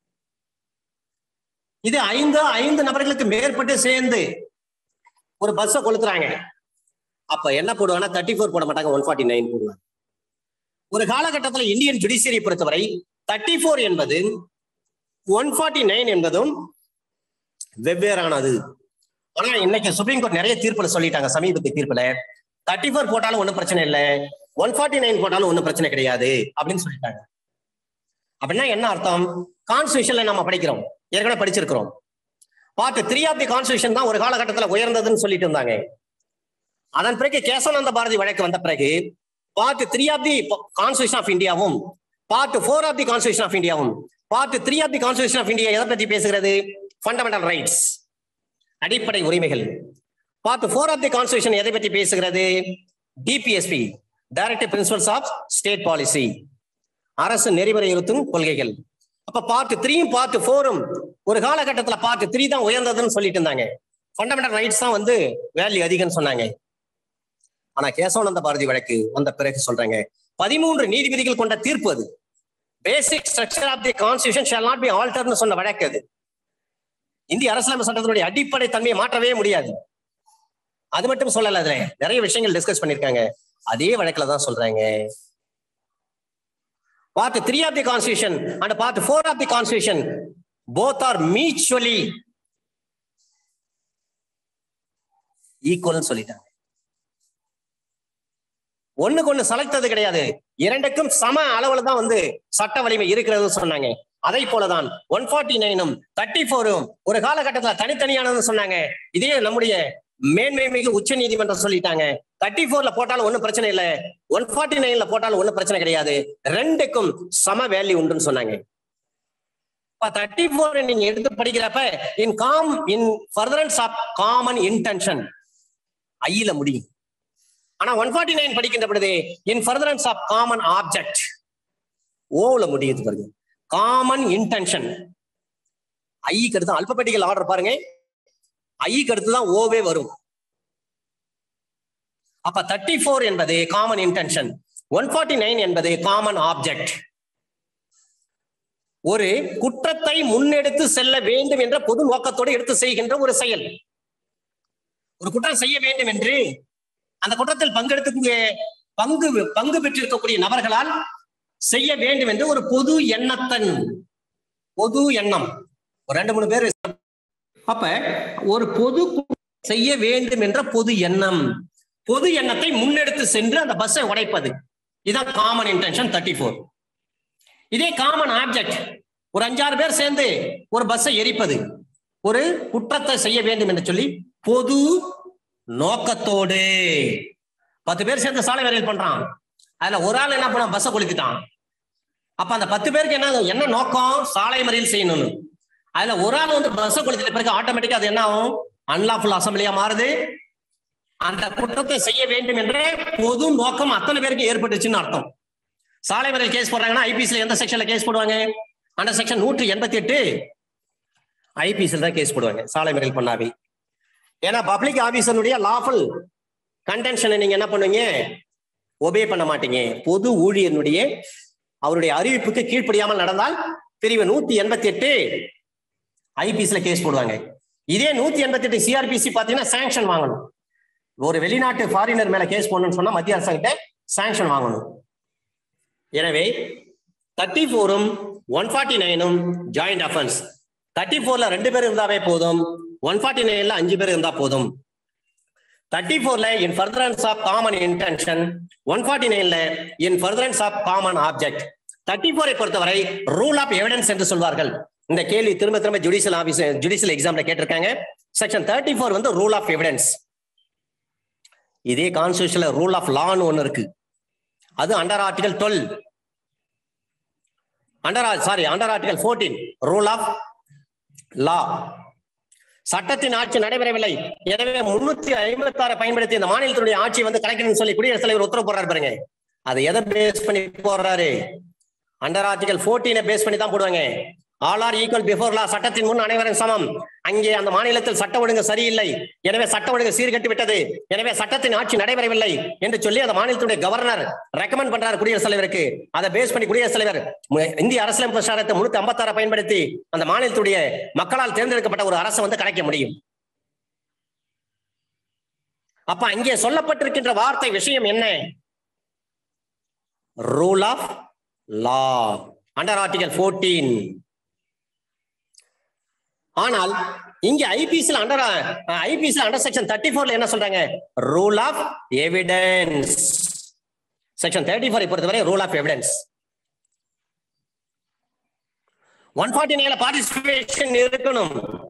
இது ஐந்து ஐந்து நபர்களுக்கு மேற்பட்டு சேர்ந்து ஒரு பஸ்ஸை கொளுத்துறாங்க. அப்ப என்ன போடுவாங்கன்னா தேர்ட்டி ஃபோர் போட மாட்டாங்க, ஒன் ஃபார்ட்டி நைன் போடுவாங்க. ஒரு காலகட்டத்தில் இந்தியன் ஜுடிஷியரி பொறுத்தவரை தேர்ட்டி ஃபோர் என்பது ஒன் ஃபார்ட்டி நைன் என்பதும் வெவ்வேறானது. ஆனா இன்னைக்கு சுப்ரீம் கோர்ட் நிறைய தீர்ப்புல சொல்லிட்டாங்க. சமீபத்திய தீர்ப்புல தேர்ட்டி ஃபோர் போட்டாலும் ஒன்றும் பிரச்சனை இல்லை, ஒன் ஃபார்ட்டி நைன் போட்டாலும் ஒன்றும் பிரச்சனை கிடையாது அப்படின்னு சொல்லிட்டாங்க. அப்படின்னா என்ன அர்த்தம்? கான்ஸ்டியூஷன்ல நம்ம படிக்கிறோம், ஏற்கனவே படிச்சிருக்கிறோம். Part three of the constitution தான் ஒரு காலகட்டத்தில் உயர்ந்ததுன்னு சொல்லிட்டு இருந்தாங்க. அதன் பிறகு கேசவானந்த பாரதி வழக்கு வந்த பிறகு part three of the constitution of இந்தியாவும் part four of the constitution of இந்தியாவும் part three of the constitution of India எதை பத்தி பேசுகிறது? ஃபண்டமெண்டல் ரைட்ஸ், அடிப்படை உரிமைகள். Part four of the constitution எதை பத்தி பேசுகிறது? DPSP, directive principles of state policy, அரசு நெறிமுறையுறுத்தும் கொள்கைகள். அப்ப பார்ட் த்ரீயும் பார்ட் ஃபோரும் ஒரு காலகட்டத்தில் பார்ட் த்ரீ தான் உயர்ந்ததுன்னு சொல்லிட்டு இருந்தாங்க. ஃபண்டமெண்டல் ரைட்ஸ் தான் வந்து வேல்யூ அதிகம்னு சொன்னாங்க. ஆனா கேசவானந்த பாரதி வழக்கு வந்த பிறகு சொல்றாங்க பதிமூன்று நீதிபதிகள் கொண்ட தீர்ப்பு அது. Basic structure of the constitution shall not be ஆல்டர்னு சொன்ன வழக்கு அது. இந்திய அரசியலமைப்பு சட்டத்தினுடைய அடிப்படை தன்மையை மாற்றவே முடியாது. அது மட்டும் சொல்லல, அதுல நிறைய விஷயங்கள் டிஸ்கஸ் பண்ணிருக்காங்க. அதே வழக்குல தான் சொல்றாங்க part three of the constitution and part four of the constitution both are mutually equal சொல்லிட்டாங்க. ஒண்ணுக்கு ஒண்ணு சலைத்தது கிடையாது, இரண்டுக்கும் சம அளவுல தான் வந்து சட்ட வலிமை இருக்கிறது சொன்னாங்க. அதை போலதான் ஒன் ஃபார்ட்டி நைனும் தேர்ட்டி ஃபோரும் ஒரு காலகட்டத்தில் தனித்தனியானதுன்னு சொன்னாங்க. இதே நம்முடைய மேன்மை மிகு உச்ச நீதிமன்றம் சொல்லிட்டாங்க தேர்ட்டி ஃபோர்ல போட்டாலும் ஒன்னும் பிரச்சனை இல்லை, ஒன் ஃபார்ட்டி நைன்ல போட்டாலும் ஒன்னும் பிரச்சனை கிடையாது, ரெண்டுக்கும் சம வேல்யூ உண்டுன்னு சொன்னாங்க. தேர்ட்டி ஃபோர் நீங்க எடுத்து படிக்கிறப்ப in com in furtherance of common intention ஐயில முடியும். ஆனா ஒன் ஃபார்ட்டி நைன் படிக்கின்ற பொழுது in furtherance of common object ஓல முடியுது பாருங்க. காமன் இன்டென்ஷன் ஐக்கு அடுத்து அல்பபெட்டிக்கல் ஆர்டர் பாருங்க, ஐக்கு அடுத்து தான் ஓவே வரும். அப்ப தேர்ட்டி ஃபோர் என்பது common intention, one forty nine என்பது காமன் ஆப்ஜெக்ட். ஒரு குற்றத்தை முன்னெடுத்து செல்ல வேண்டும் என்ற பொது நோக்கத்தோடு எடுத்து செய்கின்ற ஒரு செயல். ஒரு குற்றம் செய்ய வேண்டும் என்று அந்த குற்றத்தில் பங்கெடுத்து பங்கு பங்கு பெற்றிருக்கக்கூடிய நபர்களால் செய்ய வேண்டும் என்று ஒரு பொது எண்ணத்தன் பொது எண்ணம் ஒரு ரெண்டு மூணு பேர். அப்ப ஒரு பொது செய்ய வேண்டும் என்ற பொது எண்ணம், பொது எண்ணத்தை முன்னெடுத்து சென்று அந்த பஸ்ஸை உடைப்பது, இதான் காமன் இன்டென்ஷன் தேர்ட்டி ஃபோர். இதே காமன் ஆப்ஜெக்ட் ஒரு அஞ்சாறு பேர் சேர்ந்து ஒரு பஸ்ஸை எரிப்பது, ஒரு குற்றத்தை செய்ய வேண்டும் என்று சொல்லி பொது நோக்கத்தோடு பத்து பேர் சேர்ந்து சாலை மறியல் பண்றான். அதுல ஒரு ஆள் என்ன பண்ண பஸ்ஸை கொளுத்திட்டான். அப்ப அந்த பத்து பேருக்கு என்ன என்ன நோக்கம்? சாலை மறியல் செய்யணும்னு. அதுல ஒரு ஆள் வந்து பஸ்ஸை கொளுத்திட்ட பிறகு ஆட்டோமேட்டிக்கா அது என்ன ஆகும்? அன்லாஃபுல் அசம்பிளியா மாறுது. அந்த குற்றத்தை செய்ய வேண்டும் என்ற பொது நோக்கம் அத்தனை பேருக்கு ஏற்பட்டுச்சுன்னு அர்த்தம். சாலை மறியல் கேஸ் போடுறாங்கன்னா ஐபிசில எந்த செக்ஷன்ல கேஸ் போடுவாங்க? அந்த செக்ஷன் நூற்றி எண்பத்தி எட்டு ஐபிசில தான் கேஸ் போடுவாங்க சாலை மறியல் பண்ணாவே. ஏன்னா பப்ளிக் ஆபீசருடைய லாஃபுல் கன்டென்ஷனை நீங்க என்ன பண்ணுவீங்க? ஒபே பண்ண மாட்டீங்க. பொது ஊழியனுடைய அவருடைய அறிவிப்புக்கு கீழ்ப்படியாமல் நடந்தால் பிரிவு நூத்தி எண்பத்தி எட்டு ஐபிசில கேஸ் போடுவாங்க. இதே நூத்தி எண்பத்தி எட்டு சிஆர்பிசி பாத்தீங்கன்னா சாங்ஷன் வாங்கணும். ஒரு வெளிநாட்டு ஃபாரினர் மேல கேஸ் போடணும்னு சொன்னா மத்திய அரசாங்கிட்ட சாங்ஷன் வாங்கணும். எனவே தேர்ட்டி ஃபோரும் ஒன் ஃபார்ட்டி நைனும் ஜாயிண்ட் அஃபென்ஸ். தேர்ட்டி ஃபோர்ல ரெண்டு பேர் இருந்தாவே போதும், ஒன் ஃபார்ட்டி நைன்ல அஞ்சு பேர் இருந்தா போதும். தேர்ட்டி ஃபோர்ல in furtherance of common intention, one forty நைன்ல in furtherance of common object. Thirty ஃபோரை பொறுத்தவரை ரூல் ஆஃப் எவிடன்ஸ் என்று சொல்வார்கள். இந்த கேள்வி திரும்ப திரும்ப ஜுடிஷியல் ஆபீஸ் ஜுடிஷியல் எக்ஸாம்ல கேட்டிருக்காங்க. செக்ஷன் தேர்ட்டி ஃபோர் வந்து ரூல் ஆஃப் எவிடன்ஸ். இதே கான்ஸ்டிடியூஷன்ல ரூல் ஆஃப் லான்னு ஒன்னு இருக்கு. அது under article twelve, under sorry under article fourteen rule of law. சட்டத்தின் ஆட்சி நடைபெறவில்லை, எனவே முன்னூத்தி ஐம்பத்தி ஆறு பயன்படுத்தி இந்த மாநிலத்தினுடைய ஆட்சி வந்து கலைக்கணும்னு சொல்லி குடியரசுத் தலைவர் உத்தரவு போடுறாரு பாருங்க. அதை எதை பேஸ் பண்ணி போடுறாரு? அண்டர் ஆர்டிகல் ஃபோர்டீனை பேஸ் பண்ணி தான் போடுவாங்க. All are equal before law, சட்டத்தின் முன் அனைவரும் சமம். அங்கே அந்த மாநிலத்தில் சட்ட ஒழுங்கு சரியில்லை, எனவே சட்ட ஒழுங்கு சீர்கட்டு விட்டது, எனவே சட்டத்தின் ஆட்சி நடைபெறவில்லை என்று சொல்லி அந்த மாநிலத்துடைய கவர்னர் ரெக்கமெண்ட் பண்றாரு குடியரசுத் தலைவருக்கு. அதை பேஸ் பண்ணி குடியரசுத் தலைவர் இந்திய அரசியலமைப்பு சட்டத்தை முன்னூத்தி ஐம்பத்தி ஆறு பயன்படுத்தி அந்த மாநிலத்துடைய மக்களால் தேர்ந்தெடுக்கப்பட்ட ஒரு அரசை வந்து கலைக்க முடியும். அப்ப அங்கே சொல்லப்பட்டிருக்கின்ற வார்த்தை விஷயம் என்ன? Rule of law under article fourteen. ஆனால் இங்க ஐபிசில அண்டர் ஐபிசில அண்டர் செக்ஷன் தேர்ட்டி ஃபோர்ல என்ன சொல்றாங்க? Rule of evidence. Section thirty four பொறுத்தவரை rule of evidence. One forty நைன்ல பார்ட்டிசிபேஷன் இருக்கணும்.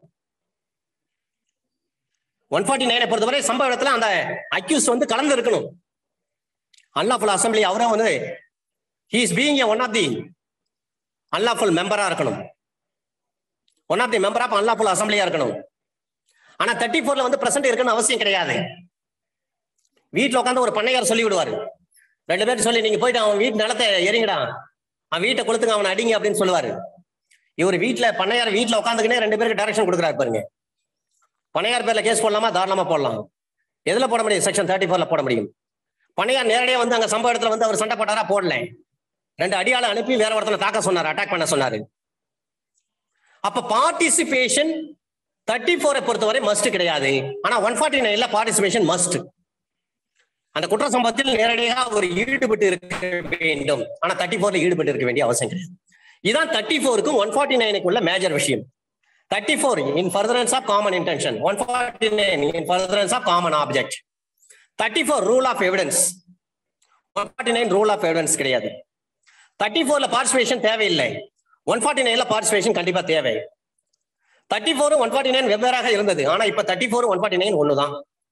ஒன் ஃபார்ட்டி நைனை பொறுத்தவரை சம்பவ இடத்துல அந்த அக்யூஸ் வந்து கலந்து இருக்கணும். அன்லாஃபுல் அசம்பிளி அவரும் வந்து he is being a one of the unlawful member ஆ இருக்கணும். One of the member of unlawful அசம்பிளியா இருக்கணும். ஆனா தேர்ட்டி ஃபோர்ல வந்து பிரசன்ட் இருக்கணும் அவசியம் கிடையாது. வீட்டுல உட்காந்து ஒரு பண்ணையார் சொல்லி விடுவாரு, ரெண்டு பேரும் சொல்லி நீங்க போயிட்டு அவன் வீட்டு நிலத்தை எரிங்கடா, அவன் வீட்டை கொளுத்துங்க, அவனை அடிங்க அப்படின்னு சொல்லுவாரு. இவர் வீட்டுல பண்ணையார் வீட்டுல உட்காந்துக்கினே ரெண்டு பேருக்கு டைரக்ஷன் கொடுக்குறாரு பாருங்க. பண்ணையார் பேர்ல கேஸ் போடலாமா? தாராளமா போடலாம். எதுல போட முடியும்? செக்ஷன் தேர்ட்டி ஃபோர்ல போட முடியும். பண்ணையார் நேரடியா வந்து அங்க சம்பவ இடத்துல வந்து அவர் சண்டை போட்டாரா? போடல. ரெண்டு அடியாளை அனுப்பி வேற ஒருத்தனை தாக்க சொன்னாரு, அட்டாக் பண்ண சொன்னாரு. அப்ப பார்ட்டிசிபேஷன் தேர்ட்டி ஃபோரை பொறுத்தவரை மஸ்ட் கிடையாது. ஆனா ஒன் ஃபார்ட்டி நைன்ல பார்ட்டிசிபேஷன் மஸ்ட். அந்த குற்ற சம்பவத்தில் நேரடியாக ஒரு ஈடுபட்டு இருக்க வேண்டும். ஆனா தேர்ட்டி ஃபோர்ல ஈடுபட்டு இருக்க வேண்டிய அவசியம் கிடையாது. இதான் தேர்ட்டி ஃபோருக்கும் ஒன் ஃபார்ட்டி நைனுக்கு உள்ள மேஜர் விஷயம். Thirty four in furtherance of common intention, one forty nine in furtherance of common object. Thirty four rule of evidence, one forty nine rule of evidence கிடையாது. தேர்ட்டி ஃபோர்ல participation தேவையில்லை, one forty நைன்ல participation கண்டிப்பா தேவை. Thirty ஃபோரும் one forty nine வெவ்வேறாக இருந்தது, ஆனா இப்ப thirty four one forty nine ஒண்ணுதான்.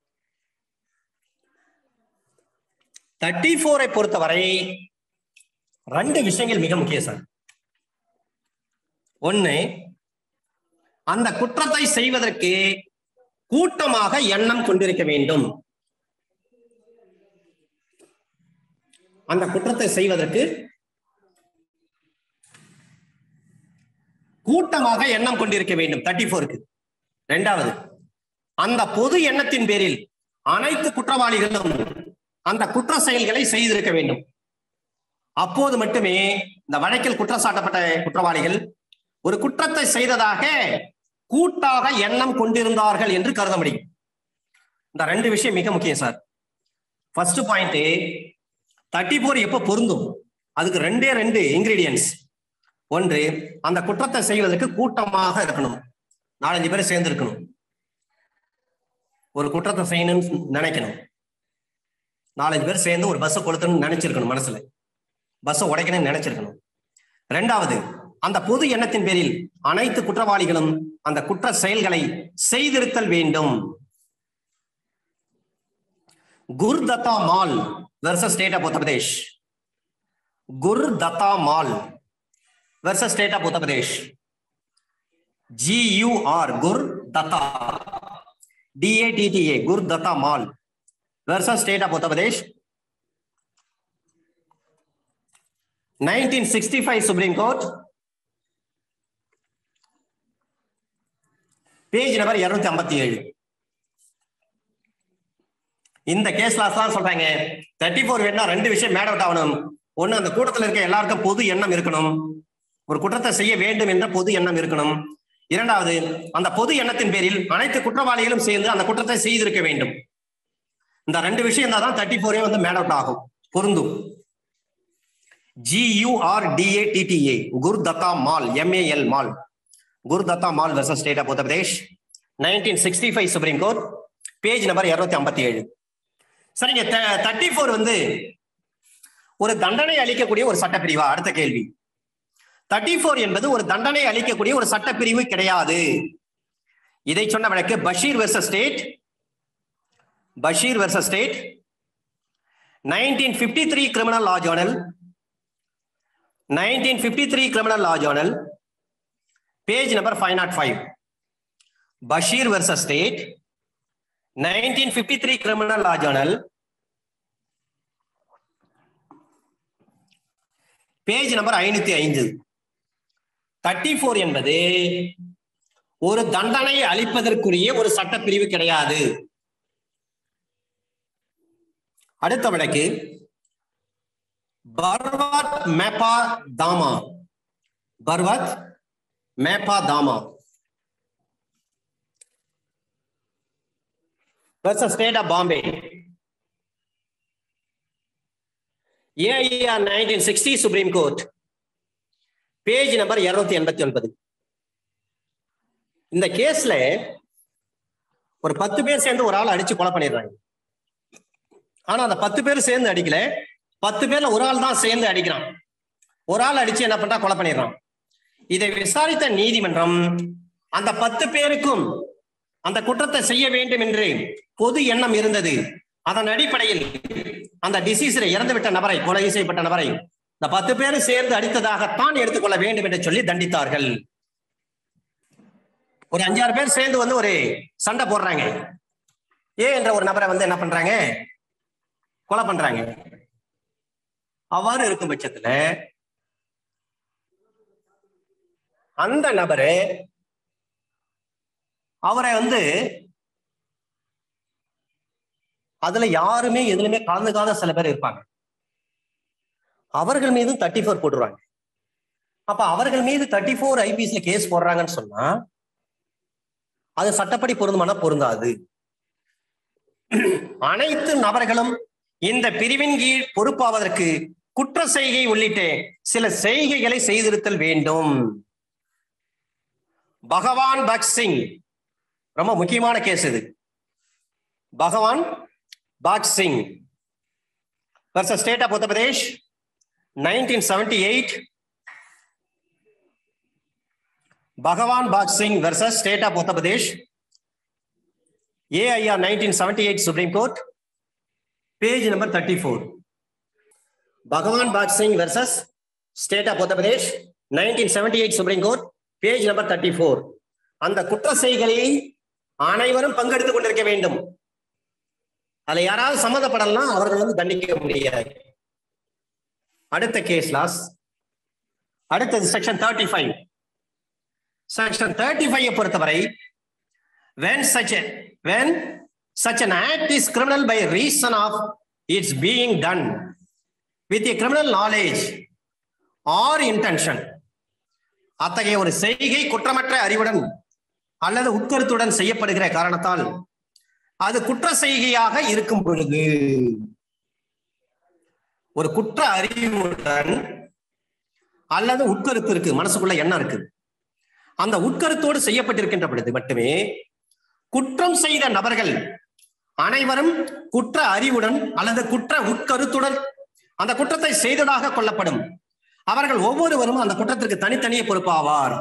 தேர்ட்டி ஃபோரை பொறுத்தவரை ரெண்டு விஷயங்கள் மிக முக்கியம் சார். ஒண்ணு, அந்த குற்றத்தை செய்வதற்கு கூட்டமாக எண்ணம் கொண்டிருக்க வேண்டும். அந்த குற்றத்தை செய்வதற்கு கூட்டமாக எண்ணம் கொண்டிருக்க வேண்டும் தேர்ட்டி ஃபோருக்கு. இரண்டாவது, அந்த பொது எண்ணத்தின் பேரில் அனைத்து குற்றவாளிகளும் அந்த குற்ற செயல்களை செய்திருக்க வேண்டும். அப்போது மட்டுமே இந்த வழக்கில் குற்றம் சாட்டப்பட்ட குற்றவாளிகள் ஒரு குற்றத்தை செய்ததாக கூட்டாக எண்ணம் கொண்டிருந்தார்கள் என்று கருத முடியும். இந்த ரெண்டு விஷயம் மிக முக்கியம் sir. First point, thirty four எப்ப பொருந்தும்? அதுக்கு ரெண்டே ரெண்டு இன்கிரீடியன்ஸ். ஒன்று, அந்த குற்றத்தை செய்வதற்கு கூட்டமாக இருக்கணும், நாலஞ்சு பேர் சேர்ந்து இருக்கணும். ஒரு குற்றத்தை செய்யணும்னு நினைக்கணும், நாலஞ்சு பேர் சேர்ந்து ஒரு பஸ்ஸை கொளுத்தணும்னு நினைச்சிருக்கணும், மனசுல பஸ்ஸை உடைக்கணும்னு நினைச்சிருக்கணும். ரெண்டாவது, அந்த பொது எண்ணத்தின் பேரில் அனைத்து குற்றவாளிகளும் அந்த குற்ற செயல்களை செய்திருத்தல் வேண்டும். Gurdatta mall versus state of Uttar Pradesh. Gurdatta mall versus state of Uttar Pradesh. G U R Gur Datta D A T T A Gur Datta Mall versus state of Uttar Pradesh. nineteen sixty-five Supreme Court, page number இருநூத்தி ஐம்பத்தி ஏழு. இந்த case laws தான் சொல்றாங்க thirty four வேணா ரெண்டு விஷயம் made out ஆகணும். ஒண்ணு, அந்த கூட்டத்தில் இருக்க எல்லாருக்கும் பொது எண்ணம் இருக்கணும், ஒரு குற்றத்தை செய்ய வேண்டும் என்ற பொது எண்ணம் இருக்கணும். இரண்டாவது, அந்த பொது எண்ணத்தின் பேரில் அனைத்து குற்றவாளிகளும் சேர்ந்து அந்த குற்றத்தை செய்திருக்க வேண்டும். இந்த ரெண்டு விஷயம் தான் தேர்ட்டி ஃபோரே வந்து மேட் அவுட் ஆகும், பொருந்தும். ஜியூஆர்டிஏடிடிஏ Gurdatta mall, MAL mall, Gurdatta mall versus state of Uttar Pradesh, nineteen sixty five supreme court, page number இருநூத்தி ஐம்பத்தி ஏழு. சரிங்க, தேர்ட்டி ஃபோர் வந்து ஒரு தண்டனை அளிக்கக்கூடிய ஒரு சட்டப்பிரிவா? அடுத்த கேள்வி. தேர்ட்டி ஃபோர் என்பது ஒரு தண்டனை அளிக்கக்கூடிய ஒரு சட்டப்பிரிவு கிடையாது. இதை சொன்ன வழக்கு Bashir versus state, Bashir versus state, nineteen fifty three criminal law journal, nineteen fifty three criminal law journal, page number five not five. Bashir versus state, nineteen fifty three criminal law journal, page number ஐநூத்தி ஐந்து. Thirty four என்பது ஒரு தண்டனை அளிப்பதற்குரிய ஒரு சட்டப்பிரிவு கிடையாது. அடுத்த வழக்கு பர்வத் மேப்பா தாமா, Parvat Meppa Dhama versus state of Bombay, AIR nineteen sixty supreme court, page number இருநூத்தி எண்பத்தி ஒன்பது. இந்த கேஸ்ல ஒரு பத்து பேர் சேர்ந்து ஒரு ஆள் அடிச்சு கொலை பண்ணிடுறாங்க. ஆனா அந்த பத்து பேர் சேர்ந்து அடிக்கல, பத்து பேர்ல ஒரு ஆள் தான் சேர்ந்து அடிக்கிறான். ஒரு ஆள் அடிச்சு என்ன பண்றா, கொலை பண்ணிடுறான். இதை விசாரித்த நீதிமன்றம் அந்த பத்து பேருக்கும் அந்த குற்றத்தை செய்ய வேண்டும் என்று பொது எண்ணம் இருந்தது. அதன் அடிப்படையில் அந்த டிசீஸ்ல இறந்துவிட்ட நபரை, கொலை செய்யப்பட்ட நபரை இந்த பத்து பேரும் சேர்ந்து அடித்ததாகத்தான் எடுத்துக்கொள்ள வேண்டும் என்று சொல்லி தண்டித்தார்கள். ஒரு அஞ்சாறு பேர் சேர்ந்து வந்து ஒரு சண்டை போடுறாங்க. ஏ என்ற ஒரு நபரை வந்து என்ன பண்றாங்க, கொலை பண்றாங்க. அவ்வாறு இருக்கும் பட்சத்துல அந்த நபரு அவரை வந்து அதுல யாருமே எதுலுமே கலந்துக்காத சில பேர் இருப்பாங்க. அவர்கள் மீது தேர்ட்டி ஃபோர் போட்டுருவாங்க. அப்ப அவர்கள் மீது தேர்ட்டி ஃபோர் ஐபிஎஸ்ல கேஸ் போடுறாங்கன்னு சொன்னா அது சட்டப்படி பொருந்துமானா பொருந்தாது. அனைத்து நபர்களும் இந்த பிரிவின் கீழ் பொறுப்பாவதற்கு குற்ற செய்கை உள்ளிட்ட சில செய்கைகளை செய்திருத்தல் வேண்டும். பகவான் பக்த் சிங் ரொம்ப முக்கியமான கேஸ் இது. பகவான் bhakt Singh versus State of Uttar Pradesh, nineteen seventy-eight. Bhagavan Bhag Singh versus State of Uttar Pradesh, A I R nineteen seventy-eight Supreme Court, page number thirty-four. Bhagavan Bhag Singh versus State of Uttar Pradesh, nineteen seventy-eight Supreme Court, page number thirty-four. அந்த குற்ற செய்கையை அனைவரும் பங்கெடுத்துக் கொண்டிருக்க வேண்டும். அதுல யாராவது சம்மந்தப்படலாம், அவர்கள் வந்து தண்டிக்க முடியாது. அடுத்த கேஸ் லாஸ். அடுத்தது section thirty five. Section thirty five பொறுத்தவரை when such a when such an act is criminal by reason of its being done with a criminal knowledge or intention, அத்தகைய ஒரு செய்கை குற்றமற்ற அறிவுடன் அல்லது உட்கருத்துடன் செய்யப்படுகிற காரணத்தால் அது குற்ற செய்கையாக இருக்கும் பொழுது, ஒரு குற்ற அறிவுடன் அல்லது உட்கருத்து இருக்கு, மனசுக்குள்ள எண்ணம் இருக்கு, அந்த உட்கருத்தோடு செய்யப்பட்டிருக்கின்ற பொழுது மட்டுமே குற்றம் செய்த நபர்கள் அனைவரும் குற்ற அறிவுடன் அல்லது குற்ற உட்கருத்துடன் அந்த குற்றத்தை செய்ததாக கொள்ளப்படும். அவர்கள் ஒவ்வொருவரும் அந்த குற்றத்திற்கு தனித்தனியே பொறுப்பாவார்.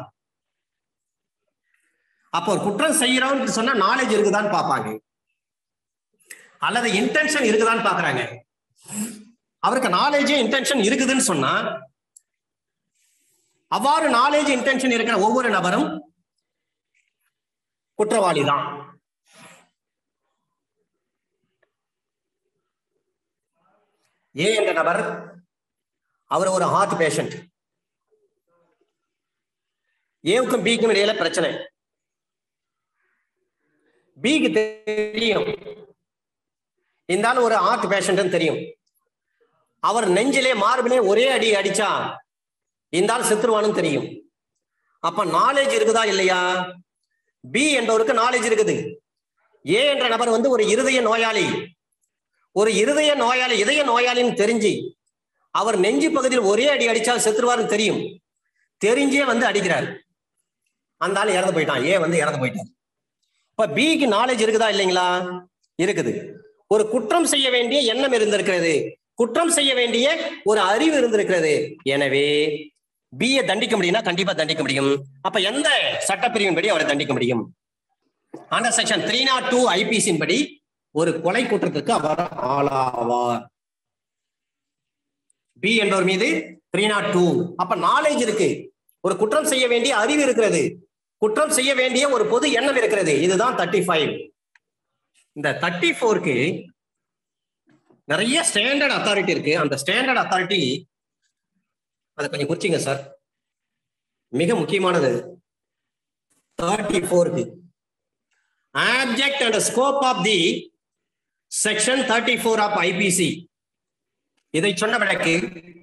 அப்போ ஒரு குற்றம் செய்யறோம் சொன்னா நாலேஜ் இருக்குதான்னு பார்ப்பாங்க, அல்லது இன்டென்ஷன் இருக்குதான்னு பாக்குறாங்க. அவருக்கு நாலேஜ் இன்டென்ஷன் இருக்குதுன்னு சொன்னா அவ்வாறு நாலேஜ் இன்டென்ஷன் இருக்கிற ஒவ்வொரு நபரும் குற்றவாளி தான். ஏ என்ற நபர், அவர் ஒரு ஹார்ட் பேஷண்ட். ஏவுக்கும் பிக்கும் இடையில பிரச்சனை. பிக்கு தெரியும் இந்த ஆள் ஒரு ஹார்ட் பேஷண்ட் தெரியும். அவர் நெஞ்சிலே மார்பிலே ஒரே அடி அடிச்சா இந்த ஆள் செத்துருவான்னு தெரியும். அப்ப நாலேஜ் இருக்குதா இல்லையா? பி என்பவருக்கு நாலேஜ் இருக்குது. ஏ என்ற நபர் வந்து ஒரு இருதய நோயாளி. ஒரு இருதய நோயாளி இதய நோயாளின்னு தெரிஞ்சு அவர் நெஞ்சு பகுதியில் ஒரே அடி அடிச்சா செத்துருவாருன்னு தெரியும். தெரிஞ்சே வந்து அடிக்கிறார். அந்த ஆள் இறந்து போயிட்டான். ஏ வந்து இறந்து போயிட்டான். இப்ப பிக்கு நாலேஜ் இருக்குதா இல்லைங்களா? இருக்குது. ஒரு குற்றம் செய்ய வேண்டிய எண்ணம் இருந்திருக்கிறது. குற்றம் செய்ய வேண்டிய ஒரு அறிவு இருந்திருக்கிறது. எனவே பிஏ தண்டிக்க முடியும்னா கண்டிப்பா தண்டிக்க முடியும். அப்ப எந்த சட்டப்பிரிவின் படி அவரை தண்டிக்க முடியும்? Under section three not two ஐபிசியின் படி ஒரு கொலை குற்றத்துக்கு அவர் ஆளாவார். பி என்பவர் மீது த்ரீ நாட் டூ. அப்ப நாலேஜ் இருக்கு, ஒரு குற்றம் செய்ய வேண்டிய அறிவு இருக்கிறது, குற்றம் செய்ய வேண்டிய ஒரு பொது எண்ணம் இருக்கிறது. இதுதான் தேர்ட்டி ஃபைவ். இந்த தேர்ட்டி ஃபோருக்கு நிறைய ஸ்டாண்டர்ட் அத்தாரிட்டி இருக்கு. அந்த ஸ்டாண்டர்ட் அத்தாரிட்டி அதை கொஞ்சம் குறிச்சிங்க சார், மிக முக்கியமானது. தேர்ட்டி ஃபோருக்கு object and scope of the section thirty four of IPC. இதை சொன்ன வழக்கு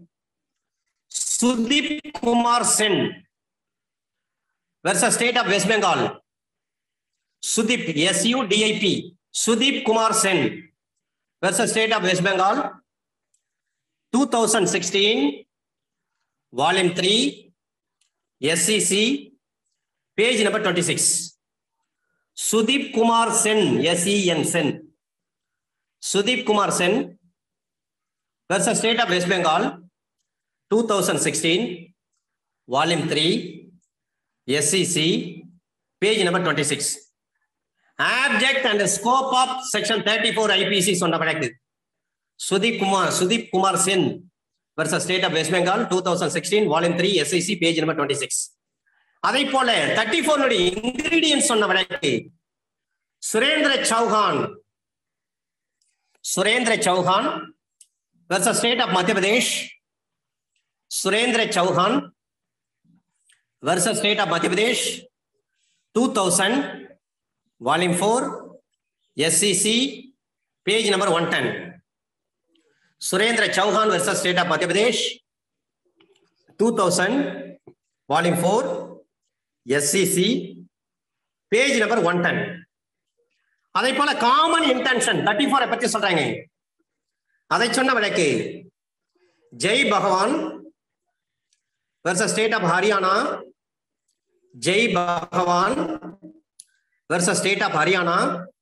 Sudeep Kumar Sen versus state of West Bengal. Sudeep S U DIP Sudeep Kumar Sen versus state of West Bengal, two thousand sixteen, volume three, SCC, page number twenty six. Sudeep Kumar Sen, SEN Sen, Sudeep Kumar Sen versus State of West Bengal, two thousand sixteen, volume three, S C C, page number twenty-six. Abject and scope of section thirty-four I P C சொன்ன வழக்கு Sudeep Kumar Sudeep Kumar Sen versus State of West Bengal, two thousand sixteen, volume three, S C C, page number twenty-six. அதை போல thirty four உடைய ingredients சொன்ன வழக்கு Surendra Chauhan Surendra Chauhan versus State of Madhya Pradesh, Surendra Chauhan versus State of Madhya Pradesh, two thousand, volume four, S C C, page number one ten. Surendra Chauhan versus State of Madhya Pradesh, two thousand, volume four, S C C, page number one ten. அதை போல common intention thirty four பத்தி சொல்றாங்க. அதை சொன்ன வழக்கு Jai Bhagwan versus state of Haryana, Jai Bhagwan versus state of Haryana,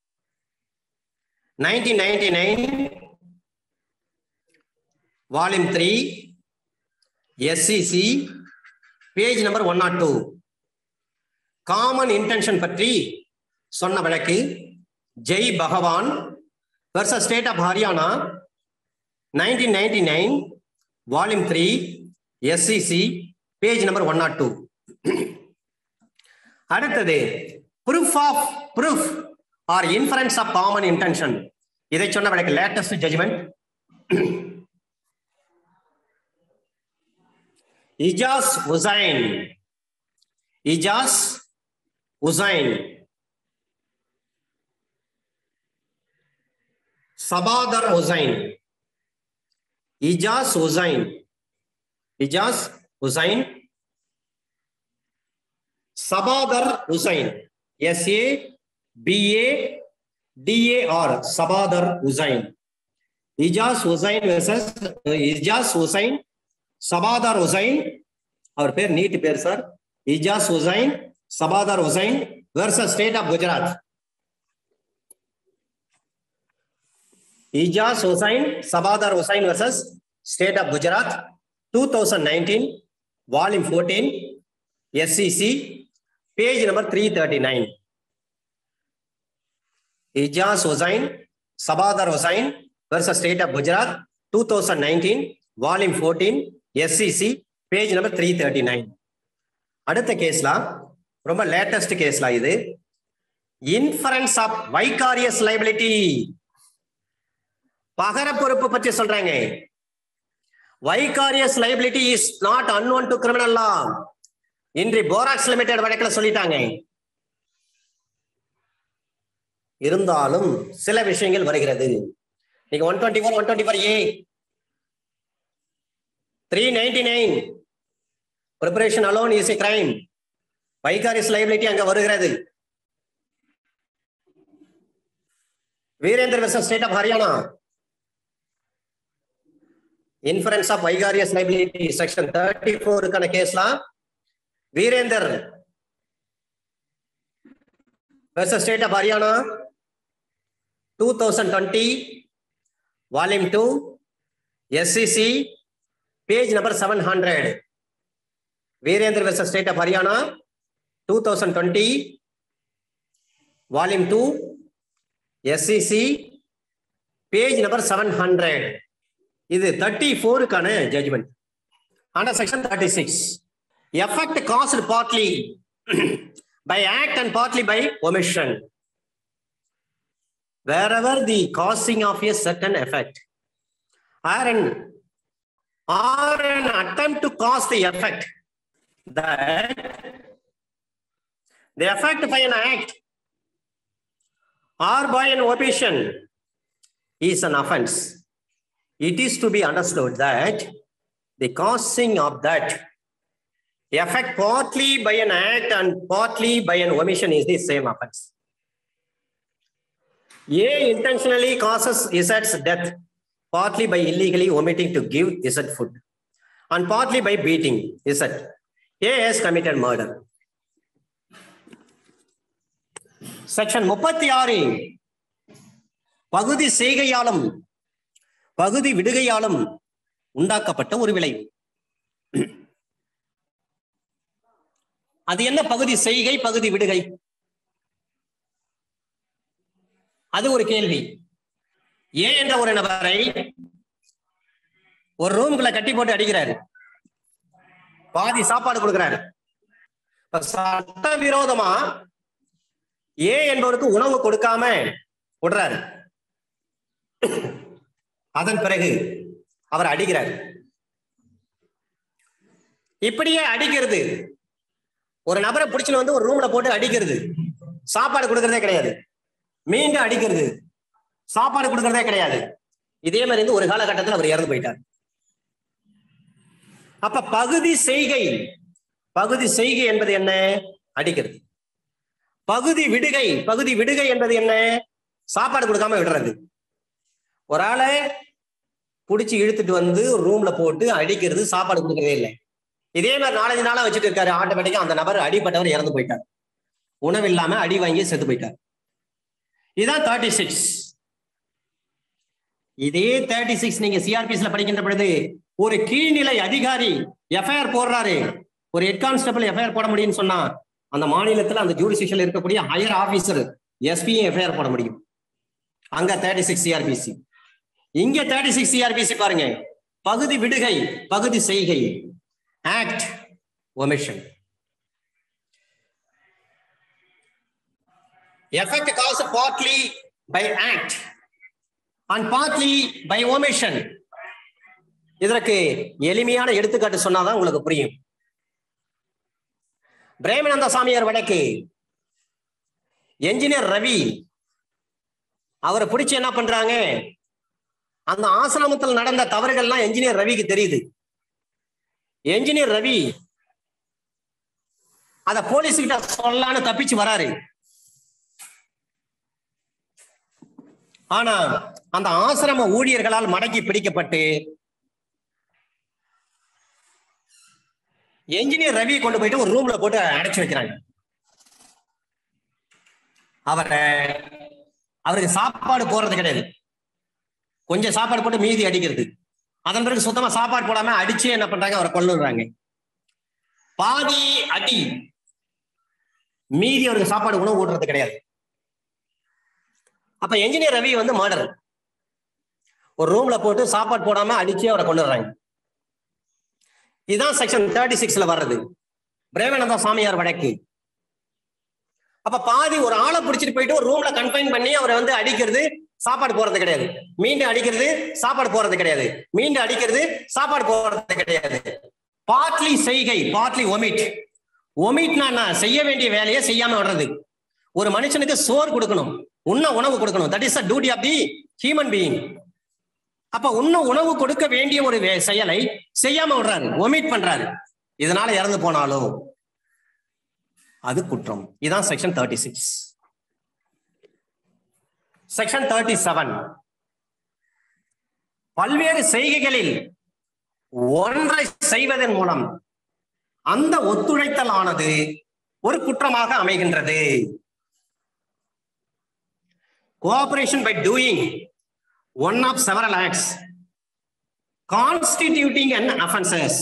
nineteen ninety nine, volume three, SCC, page number one nought two. Common intention பற்றி சொன்ன வழக்கு Jai Bhagwan versus state of Haryana, nineteen ninety-nine, volume three, S C C, page number one oh two. அடுத்தது proof of proof or inference of common intention. இதை சொன்ன வழக்கு latest judgment Ijaz Hussain Ijaz Hussain Sabadar Hussain Ijaz Hussain, Ijaz Hussain, Sabadar Hussain, S A B A D A R, Sabadar Hussain. Ijaz Hussain versus Ijaz Hussain, Sabadar Hussain, our pair neat pair sir. Ijaz Hussain, Sabadar Hussain versus State of Gujarat. Ijaz Hussain, Sabadar Hussain versus State of Gujarat, two thousand nineteen, volume fourteen, S C C, page number three thirty-nine. Ijaz Hussain, Sabadar Hussain versus State of Gujarat, two thousand nineteen, volume fourteen, S C C, page number three thirty-nine. அடுத்த கேஸ்ல ரொம்ப latest கேஸ்ல இது inference of vicarious liability, பகர பொறுப்பு பற்றி சொல்றாங்க. Vicarious liability is not unknown to criminal law. இன்று போராக்ஸ் லிமிடெட் வழக்கில் சொல்லிட்டாங்க. இருந்தாலும் சில விஷயங்கள் வருகிறது. நீங்க one twenty four one twenty four A three ninety nine preparation alone is a crime. Vicarious liability அங்க வருகிறது. Virender versus state of Haryana, inference of vicarious liability section thirty ஃபோருக்கான கேஸ்லாம் Virender versus state of Haryana two thousand twenty volume two S C C page number seven hundred. Virendra versus State of Haryana two thousand twenty volume two S C C page number seven hundred. இது thirty-four கான judgment. Under section thirty-six, effect caused partly by act and partly by omission. Wherever the causing of a certain effect or an, or an attempt to cause the effect, that the effect by an act or by an omission is an offense, it is to be understood that the causing of that effect partly by an act and partly by an omission is the same offense. A intentionally causes Z's death, partly by illegally omitting to give Z food, and partly by beating Z. A has committed murder. Section thirty-six, பகுதி செய்கையாலும் பகுதி விடுகையாலும் உண்டாக்கப்பட்ட ஒரு விளைவு. அது என்ன பகுதி செய்கை, பகுதி விடுகை? அது ஒரு கேள்வி. ஏ என்ற ஒரு நபரை ஒரு ரூம்குள்ள கட்டி போட்டு அடிக்கிறாரு, பாதி சாப்பாடு கொடுக்கிறாரு. சட்ட விரோதமா ஏ என்பவருக்கு உணவு கொடுக்காம விடுறாரு. அதன் பிறகு அவர் அடிக்கிறார். இப்படியே அடிக்கிறது, ஒரு நபரை பிடிச்சுன்னு வந்து ஒரு ரூம்ல போட்டு அடிக்கிறது, சாப்பாடு கொடுக்கறதே கிடையாது. மீண்டும் அடிக்கிறது, சாப்பாடு கொடுக்கறதே கிடையாது. இதே மாதிரி இருந்து ஒரு காலகட்டத்தில் அவர் இறந்து போயிட்டார். அப்ப பகுதி செய்கை, பகுதி செய்கை என்பது என்ன? அடிக்கிறது. பகுதி விடுகை, பகுதி விடுகை என்பது என்ன? சாப்பாடு கொடுக்காம விடுறது. ஒரு ஆளை பிடிச்சி இழுத்துட்டு வந்து ரூம்ல போட்டு அடிக்கிறது, சாப்பாடு கொடுக்கறதே இல்லை. இதே மாதிரி நாலஞ்சு நாளா வச்சுட்டு இருக்காரு. ஆட்டோமேட்டிக்கா அந்த நபர், அடிப்பட்டவர் இறந்து போயிட்டார். உணவு இல்லாம அடி வாங்கி செத்து போயிட்டார். இதான் தேர்ட்டி சிக்ஸ். இதே தேர்ட்டி சிக்ஸ் நீங்க சிஆர்பிஸ்ல படிக்கின்ற பொழுது ஒரு கீழ்நிலை அதிகாரி எஃப்ஐஆர் போடுறாரு, ஒரு ஹெட் கான்ஸ்டபிள் எஃப்ஐஆர் போட முடியும்னு சொன்னா அந்த மாநிலத்தில் அந்த ஜூடிஷியல் இருக்கக்கூடிய ஹையர் ஆபீசர் எஸ்பியும் எஃப்ஐஆர் போட முடியும். அங்க தேர்ட்டி சிக்ஸ் சிஆர்பிசி, இங்க தேர்ட்டி சிக்ஸ் சிஆர்பிசி பாருங்க. பகுதி விடுகை, பகுதி செய்கை, act, omission. Effect caused partly by act and partly by omission. இதற்கு எளிமையான எடுத்துக்காட்டு சொன்னாதான் உங்களுக்கு புரியும். பிரேமானந்த சாமியார் வடக்கு என்ஜினியர் ரவி அவரை பிடிச்சு என்ன பண்றாங்க, அந்த ஆசிரமத்தில் நடந்த தவறுகள்லாம் என்ஜினியர் ரவிக்கு தெரியுது. என்ஜினியர் ரவி அத போலீஸ் கிட்ட சொல்லலான்னு தப்பிச்சு வராரு. ஆனா அந்த ஆசிரம ஊழியர்களால் மடக்கி பிடிக்கப்பட்டு என்ஜினியர் ரவி கொண்டு போயிட்டு ஒரு ரூம்ல போட்டு அடைச்சு வைக்கிறாங்க. அவரை அவருக்கு சாப்பாடு போடுறது கிடையாது. கொஞ்சம் சாப்பாடு போட்டு மீதி அடிக்கிறது. அதன் பிறகு சுத்தமா சாப்பாடு போடாம அடிச்சு என்ன பண்றாங்க, அவரை கொல்லுறாங்க. பாதி அடி, மீதி அவருக்கு சாப்பாடு உணவு ஊட்டுறது கிடையாது. அப்ப என்ஜினியர் ரவி வந்து மர்டர், ஒரு ரூம்ல போட்டு சாப்பாடு போடாம அடிச்சு அவரை கொண்டுறாங்க. இதுதான் செக்ஷன் தேர்ட்டி சிக்ஸ்ல வர்றது, பிரேமானந்தா சாமியார் வழக்கு. அப்ப பாதி ஒரு ஆளை பிடிச்சிட்டு போயிட்டு ஒரு ரூம்ல கன்ஃபைன் பண்ணி அவரை வந்து அடிக்கிறது, சாப்பாடு போறது கிடையாது. மீண்டும் அடிக்கிறது, சாப்பாடு போறது கிடையாது. மீண்டும் அடிக்கிறது, சாப்பாடு போறது கிடையாது. பார்ட்லி செய்கை, பார்ட்லி ஒமிட். ஒமிட்னா செய்ய வேண்டிய வேலையை செய்யாம விடுறது. ஒரு மனுஷனுக்கு சோறு கொடுக்கணும், உண்ண உணவு கொடுக்கணும். That is the duty of the human being. அப்ப உண்ண உணவு கொடுக்க வேண்டிய ஒரு செயலை செய்யாம விடுறாரு, ஒமிட் பண்றாரு. இதனால இறந்து போனாலும் அது குற்றம். இதான் section thirty six. Section thirty seven, பல்வேறு செய்கைகளில் ஒன்றை செய்வதன் மூலம் அந்த ஒத்துழைத்தல் ஆனது ஒரு குற்றமாக அமைகின்றது. Cooperation by doing one of several acts constituting an offences.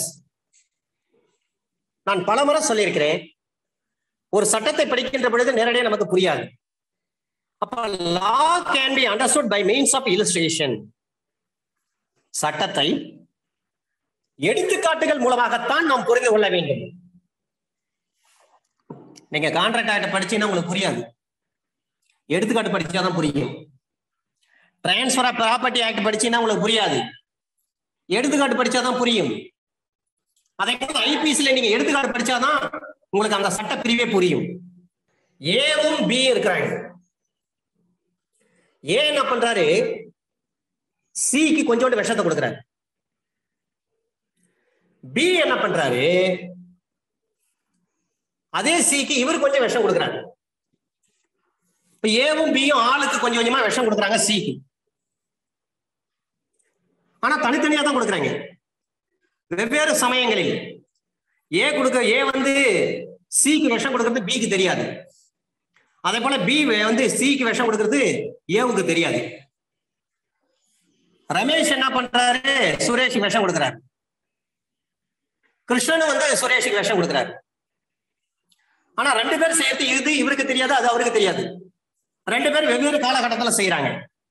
நான் பலமுறை சொல்லியிருக்கிறேன், ஒரு சட்டத்தை படிக்கின்ற பொழுது நேரடியாக நமக்கு புரியாது. அப்ப law can be understood by means of illustration. சட்டத்தை எடுத்துக்காட்டுகள் மூலமாகத்தான் நாம் புரிந்து கொள்ள வேண்டும். நீங்க கான்ட்ராக்ட் ஆக்ட் படிச்சீங்கன்னா உங்களுக்கு புரியாது, எடுத்துக்காட்டு படிச்சாதான் புரியும். டிரான்ஸ்பர் ஆஃப் ப்ராப்பர்ட்டி ஆக்ட் படிச்சீங்கன்னா உங்களுக்கு புரியாது, எடுத்துக்காட்டு படிச்சாதான் புரியும். அதே போல ஐபிசில நீங்க எடுத்துக்காட்டு படிச்சாதான் உங்களுக்கு அந்த சட்ட பிரிவே புரியும். ஏவும் பி இருக்கிறாங்க. ஏ என்ன பண்றாரு, சிக்கு கொஞ்சோண்டு விஷத்தை கொடுக்கிறாரு. பி என்ன பண்றாரு, அதே சிக்கு இவர் கொஞ்சம் விஷம் கொடுக்கிறாரு. இப்ப ஏவும் பியும் ஆளுக்கு கொஞ்சம் கொஞ்சமா விஷம் கொடுக்குறாங்க சிக்கு. ஆனா தனித்தனியா தான் கொடுக்குறாங்க. வெவ்வேறு சமயங்களில் ஏ கொடுக்க ஏ வந்து சிக்கு விஷம் கொடுக்கறது பிக்கு தெரியாது. அதே போல பி வந்து சிக்கு விஷம் கொடுக்கறது ஏவுக்கு தெரியாது. ரமேஷ் என்ன பண்றாரு, சுரேஷ் விஷம் கொடுக்கிறாரு. கிருஷ்ணன் வந்து சுரேஷுக்கு விஷம் கொடுக்கிறாரு. ஆனா ரெண்டு பேரும் சேர்த்து இது இவருக்கு தெரியாது, அது அவருக்கு தெரியாது. ரெண்டு பேரும் வெவ்வேறு காலகட்டத்தில் செய்யறாங்க.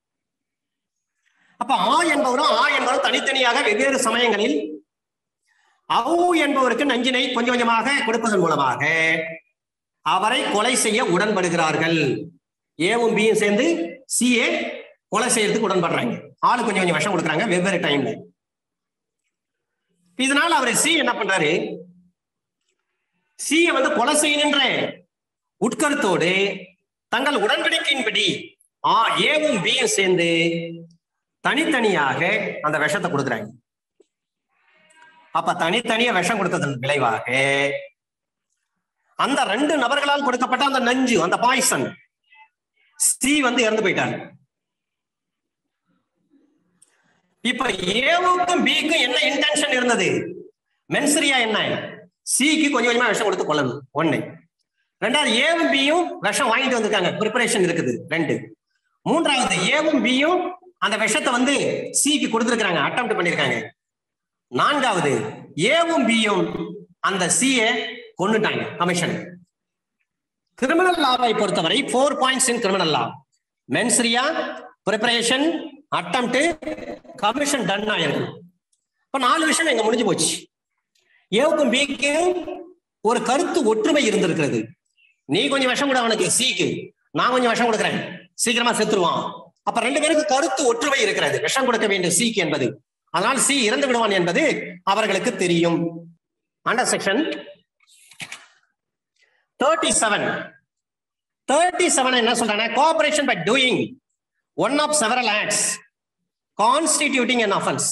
அப்ப ஆ என்பவரும் ஆ என்பவரும் தனித்தனியாக வெவ்வேறு சமயங்களில் அவு என்பவருக்கு நஞ்சினை கொஞ்சம் கொஞ்சமாக கொடுப்பதன் மூலமாக அவரை கொலை செய்ய உடன்படுகிறார்கள். ஏவும் பியும் சேர்ந்து சிஏ கொலை செய்யறதுக்கு உடன்படுறாங்க. ஆளு கொஞ்சம் கொஞ்சம் விஷம் கொடுக்குறாங்க வெவ்வேறு டைம்ல. இதனால அவர் சி என்ன பண்றாரு, சியை வந்து கொலை செய்யணுன்ற உட்கருத்தோடு தங்கள் உடன்படிக்கையின்படி ஆ ஏவும் பியும் சேர்ந்து தனித்தனியாக அந்த விஷத்தை கொடுக்குறாங்க. அப்ப தனித்தனியா விஷம் கொடுத்ததன் விளைவாக அந்த ரெண்டு நபர்களால் கொடுக்கப்பட்ட அந்த நஞ்சு, அந்த பாய்சன், சி வந்து இறந்து போயிட்டாங்க. இப்ப ஏவுக்கும் பிக்கும் என்ன இன்டென்ஷன் இருந்தது, மென்சரியா என்ன, சிக்கு கொஞ்சம் கொஞ்சமா விஷம் கொடுத்து கொள்ளணும் ஒண்ணு. ரெண்டாவது ஏவும் பியும் விஷம் வாங்கிட்டு வந்திருக்காங்க, ப்ரிப்பரேஷன் இருக்குது ரெண்டு. மூன்றாவது ஏவும் பியும் அந்த விஷத்தை வந்து சிக்கு கொடுத்திருக்காங்க, அட்டெம்ப்ட் பண்ணிருக்காங்க. நான்காவது ஏவும் பியும் அந்த சிஏ கொன்னுட்டாங்க கமிஷன். கிரிமினல் லாவை பொறுத்தவரை four points in criminal law: mens rea, preparation, attempt, commission done ஆயிருக்கும். இப்ப நாலு விஷயம் எங்க முடிஞ்சு போச்சு. ஏவுக்கும் பிக்கும் ஒரு கருத்து ஒற்றுமை இருந்திருக்கிறது. நீ கொஞ்சம் விஷம் கூட அவனுக்கு சிக்கு, நான் கொஞ்சம் விஷம் கொடுக்குறேன், சீக்கிரமா செத்துருவான். அப்ப ரெண்டு பேருக்கு கருத்து ஒற்றுமை இருக்கிறது, விஷம் கொடுக்க வேண்டிய சிக்கு என்பது. அதனால் சி இறந்து விடுவான் என்பது அவர்களுக்கு தெரியும். Under section thirty seven thirty seven என்ன சொல்றாங்க, cooperation by doing one of several acts constituting an offense.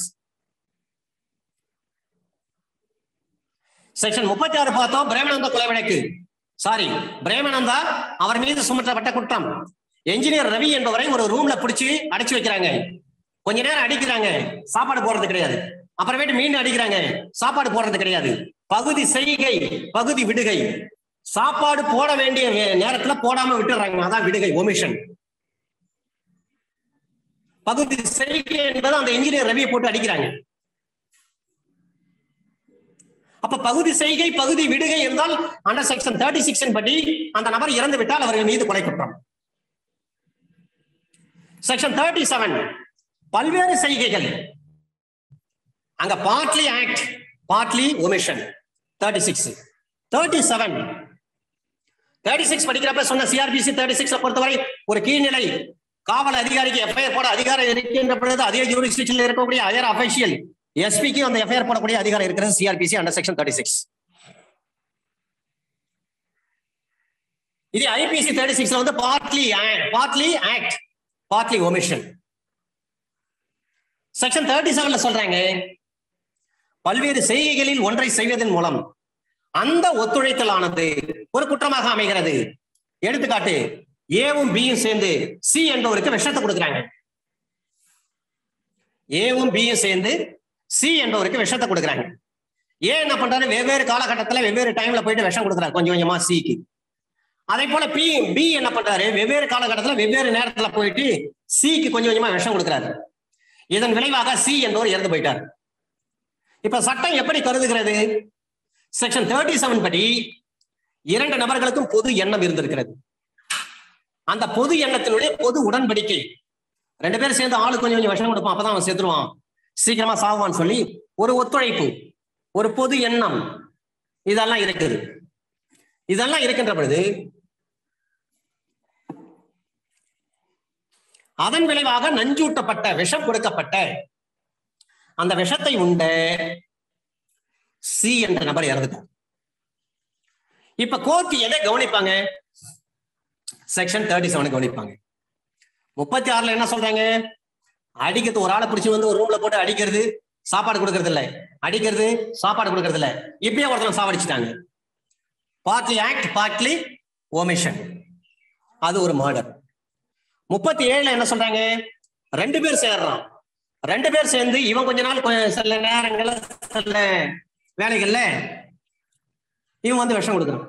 செக்ஷன் முப்பத்தி ஆறு பார்த்தோம், பிரேமானந்தா கொலை வழக்கு. சாரி, பிரேமானந்தா அவர் மீது சுமத்தப்பட்ட குற்றம். என்ஜினியர் ரவி என்பவரை ஒரு ரூம்ல பிடிச்சி அடைச்சு வைக்கிறாங்க. கொஞ்ச நேரம் அடிக்கிறாங்க, சாப்பாடு போடுறது கிடையாது. அப்புறமேட்டு மீன் அடிக்கிறாங்க, சாப்பாடு போடுறது கிடையாது. பகுதி செய்கை, பகுதி விடுகை. சாப்பாடு போட வேண்டிய நேரத்துல போடாம விட்டுறாங்க, அதான் விடுகை, ஒமிஷன். பகுதி செய்கை என்பது அந்த என்ஜினியர் ரவியை போட்டு அடிக்கிறாங்க. அப்ப பகுதி செய்கை, பகுதி விடுகை இருந்தால் அண்டர் செக்ஷன் தேர்ட்டி சிக்ஸ் படி அந்த நபர் இறந்து விட்டால் அவர்கள் மீது கொலை குற்றம். செக்ஷன் தேர்ட்டி செவன் பல்வேறு செய்கைகள். அங்க partly act, partly omission. Thirty six thirty seven thirty six படிக்கிறப்ப சொன்ன சிஆர்பிசி தேர்ட்டி சிக்ஸ் பொறுத்தவரை ஒரு கீழ்நிலை காவல் அதிகாரிக்கு எஃப்ஐஆர் போட அதிகாரம் இருக்கின்ற பொழுது அதே ஜூரிஸ்டிக்ஷன்ல இருக்கக்கூடிய ஹையர் அபிஷியல் எஸ்பிக்கு அந்த எஃப்ஐஆர் போடக்கூடிய அதிகாரம் இருக்கிறது CrPC under section thirty six. இது ஐபிசி தேர்ட்டி சிக்ஸ்ல வந்து partly partly act, partly omission. Section thirty செவன்ல சொல்றாங்க, பல்வேறு செய்கைகளில் ஒன்றை செய்வதன் மூலம் அந்த ஒத்துழைத்தலானது ஒரு குற்றமாக அமைகிறது. எடுத்துக்காட்டு, ஏவும் பியும் சேர்ந்து சி என்பவருக்கு விஷத்தை கொடுக்குறாங்க. ஏவும் பியும் சேர்ந்து சி என்பவருக்கு விஷத்தை கொடுக்குறாங்க. ஏன் என்ன பண்றாரு, வெவ்வேறு காலகட்டத்துல வெவ்வேறு டைம்ல போயிட்டு விஷம் கொடுக்குறாரு கொஞ்சம் கொஞ்சமா சிக்கு. அதே போல பி பி என்ன பண்றாரு, வெவ்வேறு காலகட்டத்துல வெவ்வேறு நேரத்துல போயிட்டு சிக்கு கொஞ்சம் கொஞ்சமா விஷம் கொடுக்குறாரு. இதன் விளைவாக சி என்பவர் இறந்து போயிட்டார். இப்ப சட்டம் எப்படி கருதுகிறது? செக்ஷன் தேர்ட்டி செவன் படி இரண்டு நபர்களுக்கும் பொது எண்ணம் இருந்திருக்கிறது. அந்த பொது எண்ணத்தினுடைய பொது உடன்படிக்கை, ரெண்டு பேரும் சேர்ந்து ஆளு கொஞ்சம் கொஞ்சம் விஷம் கொடுப்பான், அப்பதான் அவன் செத்துருவான், சீக்கிரமா சாவான்னு சொல்லி ஒரு ஒத்துழைப்பு, ஒரு பொது எண்ணம், இதெல்லாம் இருக்குது. இதெல்லாம் இருக்கின்ற பொழுது அதன் விளைவாக நஞ்சூட்டப்பட்ட விஷம் கொடுக்கப்பட்ட அந்த விஷத்தை உண்ட சி என்ற நபர் இறந்துட்டார். இப்ப கோர்ட் எதை கவனிப்பாங்க? செக்ஷன் தேர்ட்டி செவன் கவனிப்பாங்க. முப்பத்தி ஆறுல என்ன சொல்றாங்க? அடிக்கிறது, ஒரு ஆளை பிடிச்சி வந்து ஒரு ரூம்ல போட்டு அடிக்கிறது, சாப்பாடு கொடுக்கறது இல்ல, அடிக்கிறது சாப்பாடு கொடுக்கறது இல்ல, இப்பயே ஒருத்தர் சாவடிச்சுட்டாங்க. பார்ட்லி ஆக்ட் பார்ட்லி ஓமிஷன், அது ஒரு மர்டர். முப்பத்தி ஏழுல என்ன சொல்றாங்க? ரெண்டு பேர் சேர்றான், ரெண்டு பேர் சேர்ந்து இவன் கொஞ்ச நாள் சில நேரங்கள்ல சில வேலைகள்ல இவன் வந்து விஷம் கொடுக்குறான்.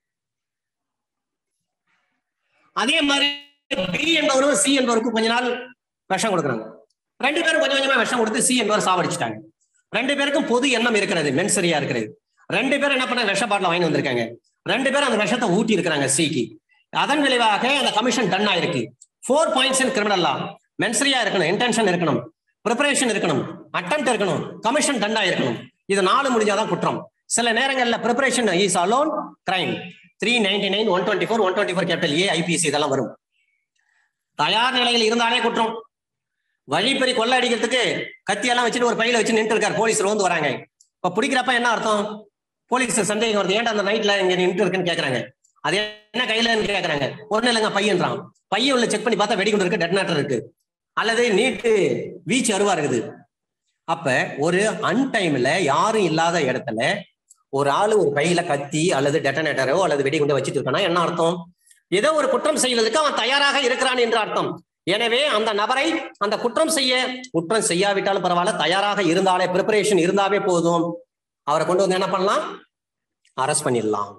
அதே மாதிரி பி என்பவரும் சி என்பவருக்கும் கொஞ்ச நாள் விஷம் கொடுக்குறாங்க. ரெண்டு பேரும் கொஞ்சம் கொஞ்சமா விஷம் கொடுத்து சி என்பவர் சாவடிச்சுட்டாங்க. ரெண்டு பேருக்கும் பொது எண்ணம் இருக்கிறது, மென்சரியா இருக்கிறது. ரெண்டு பேரும் என்ன பண்ண, விஷ பாட்டில வாங்கி வந்திருக்காங்க. ரெண்டு பேரும் அந்த விஷத்தை ஊட்டி இருக்கிறாங்க சிக்கு. அதன் விளைவாக அந்த கமிஷன் டன் ஆயிருக்கு. Four points in criminal law, mens rea இருக்கணும், இன்டென்ஷன் இருக்கணும், ப்ரிப்பரேஷன் இருக்கணும், அட்டெம்ப்ட் இருக்கணும், கமிஷன் டன் ஆயிருக்கணும். இது நாலு முடிஞ்சாதான் குற்றம். சில நேரங்கள்ல preparation is alone crime. Three ninety nine one twenty four one twenty four capital A IPC இதெல்லாம் வரும். தயார் நிலையில் இருந்தாலே குற்றம். வழிப்பறி கொள்ள அடிக்கிறதுக்கு கத்தியெல்லாம் வச்சுட்டு ஒரு பையில வச்சு நின்று இருக்காரு, போலீஸ் வந்து வராங்க. இப்ப பிடிக்கிறப்ப என்ன அர்த்தம்? போலீஸ் சந்தேகம் வருது, ஏன்டா அந்த நைட்ல இங்க நின்று இருக்குன்னு கேக்குறாங்க. அது என்ன கையில கேக்குறாங்க. ஒண்ணு இல்லைங்க பையன்றான். பையன் உள்ள செக் பண்ணி பார்த்தா வெடிகுண்டு இருக்கு, டெட்டனேட்டர் இருக்கு, அல்லது நீட்டு வீச்சு அருவா இருக்குது. அப்ப ஒரு அன்டைம்ல யாரும் இல்லாத இடத்துல ஒரு ஆளு ஒரு பையில கத்தி அல்லது டெட்டனேட்டரோ அல்லது வெடிகுண்டை வச்சுட்டு இருக்கானா என்ன அர்த்தம்? ஏதோ ஒரு குற்றம் செய்வதற்கு அவன் தயாராக இருக்கிறான் என்று அர்த்தம். எனவே அந்த நபரை அந்த குற்றம் செய்ய, குற்றம் செய்யாவிட்டாலும் பரவாயில்ல, தயாராக இருந்தாலே, ப்ரிப்பரேஷன் இருந்தாவே போதும், அவரை கொண்டு வந்து என்ன பண்ணலாம், அரெஸ்ட் பண்ணிடலாம்.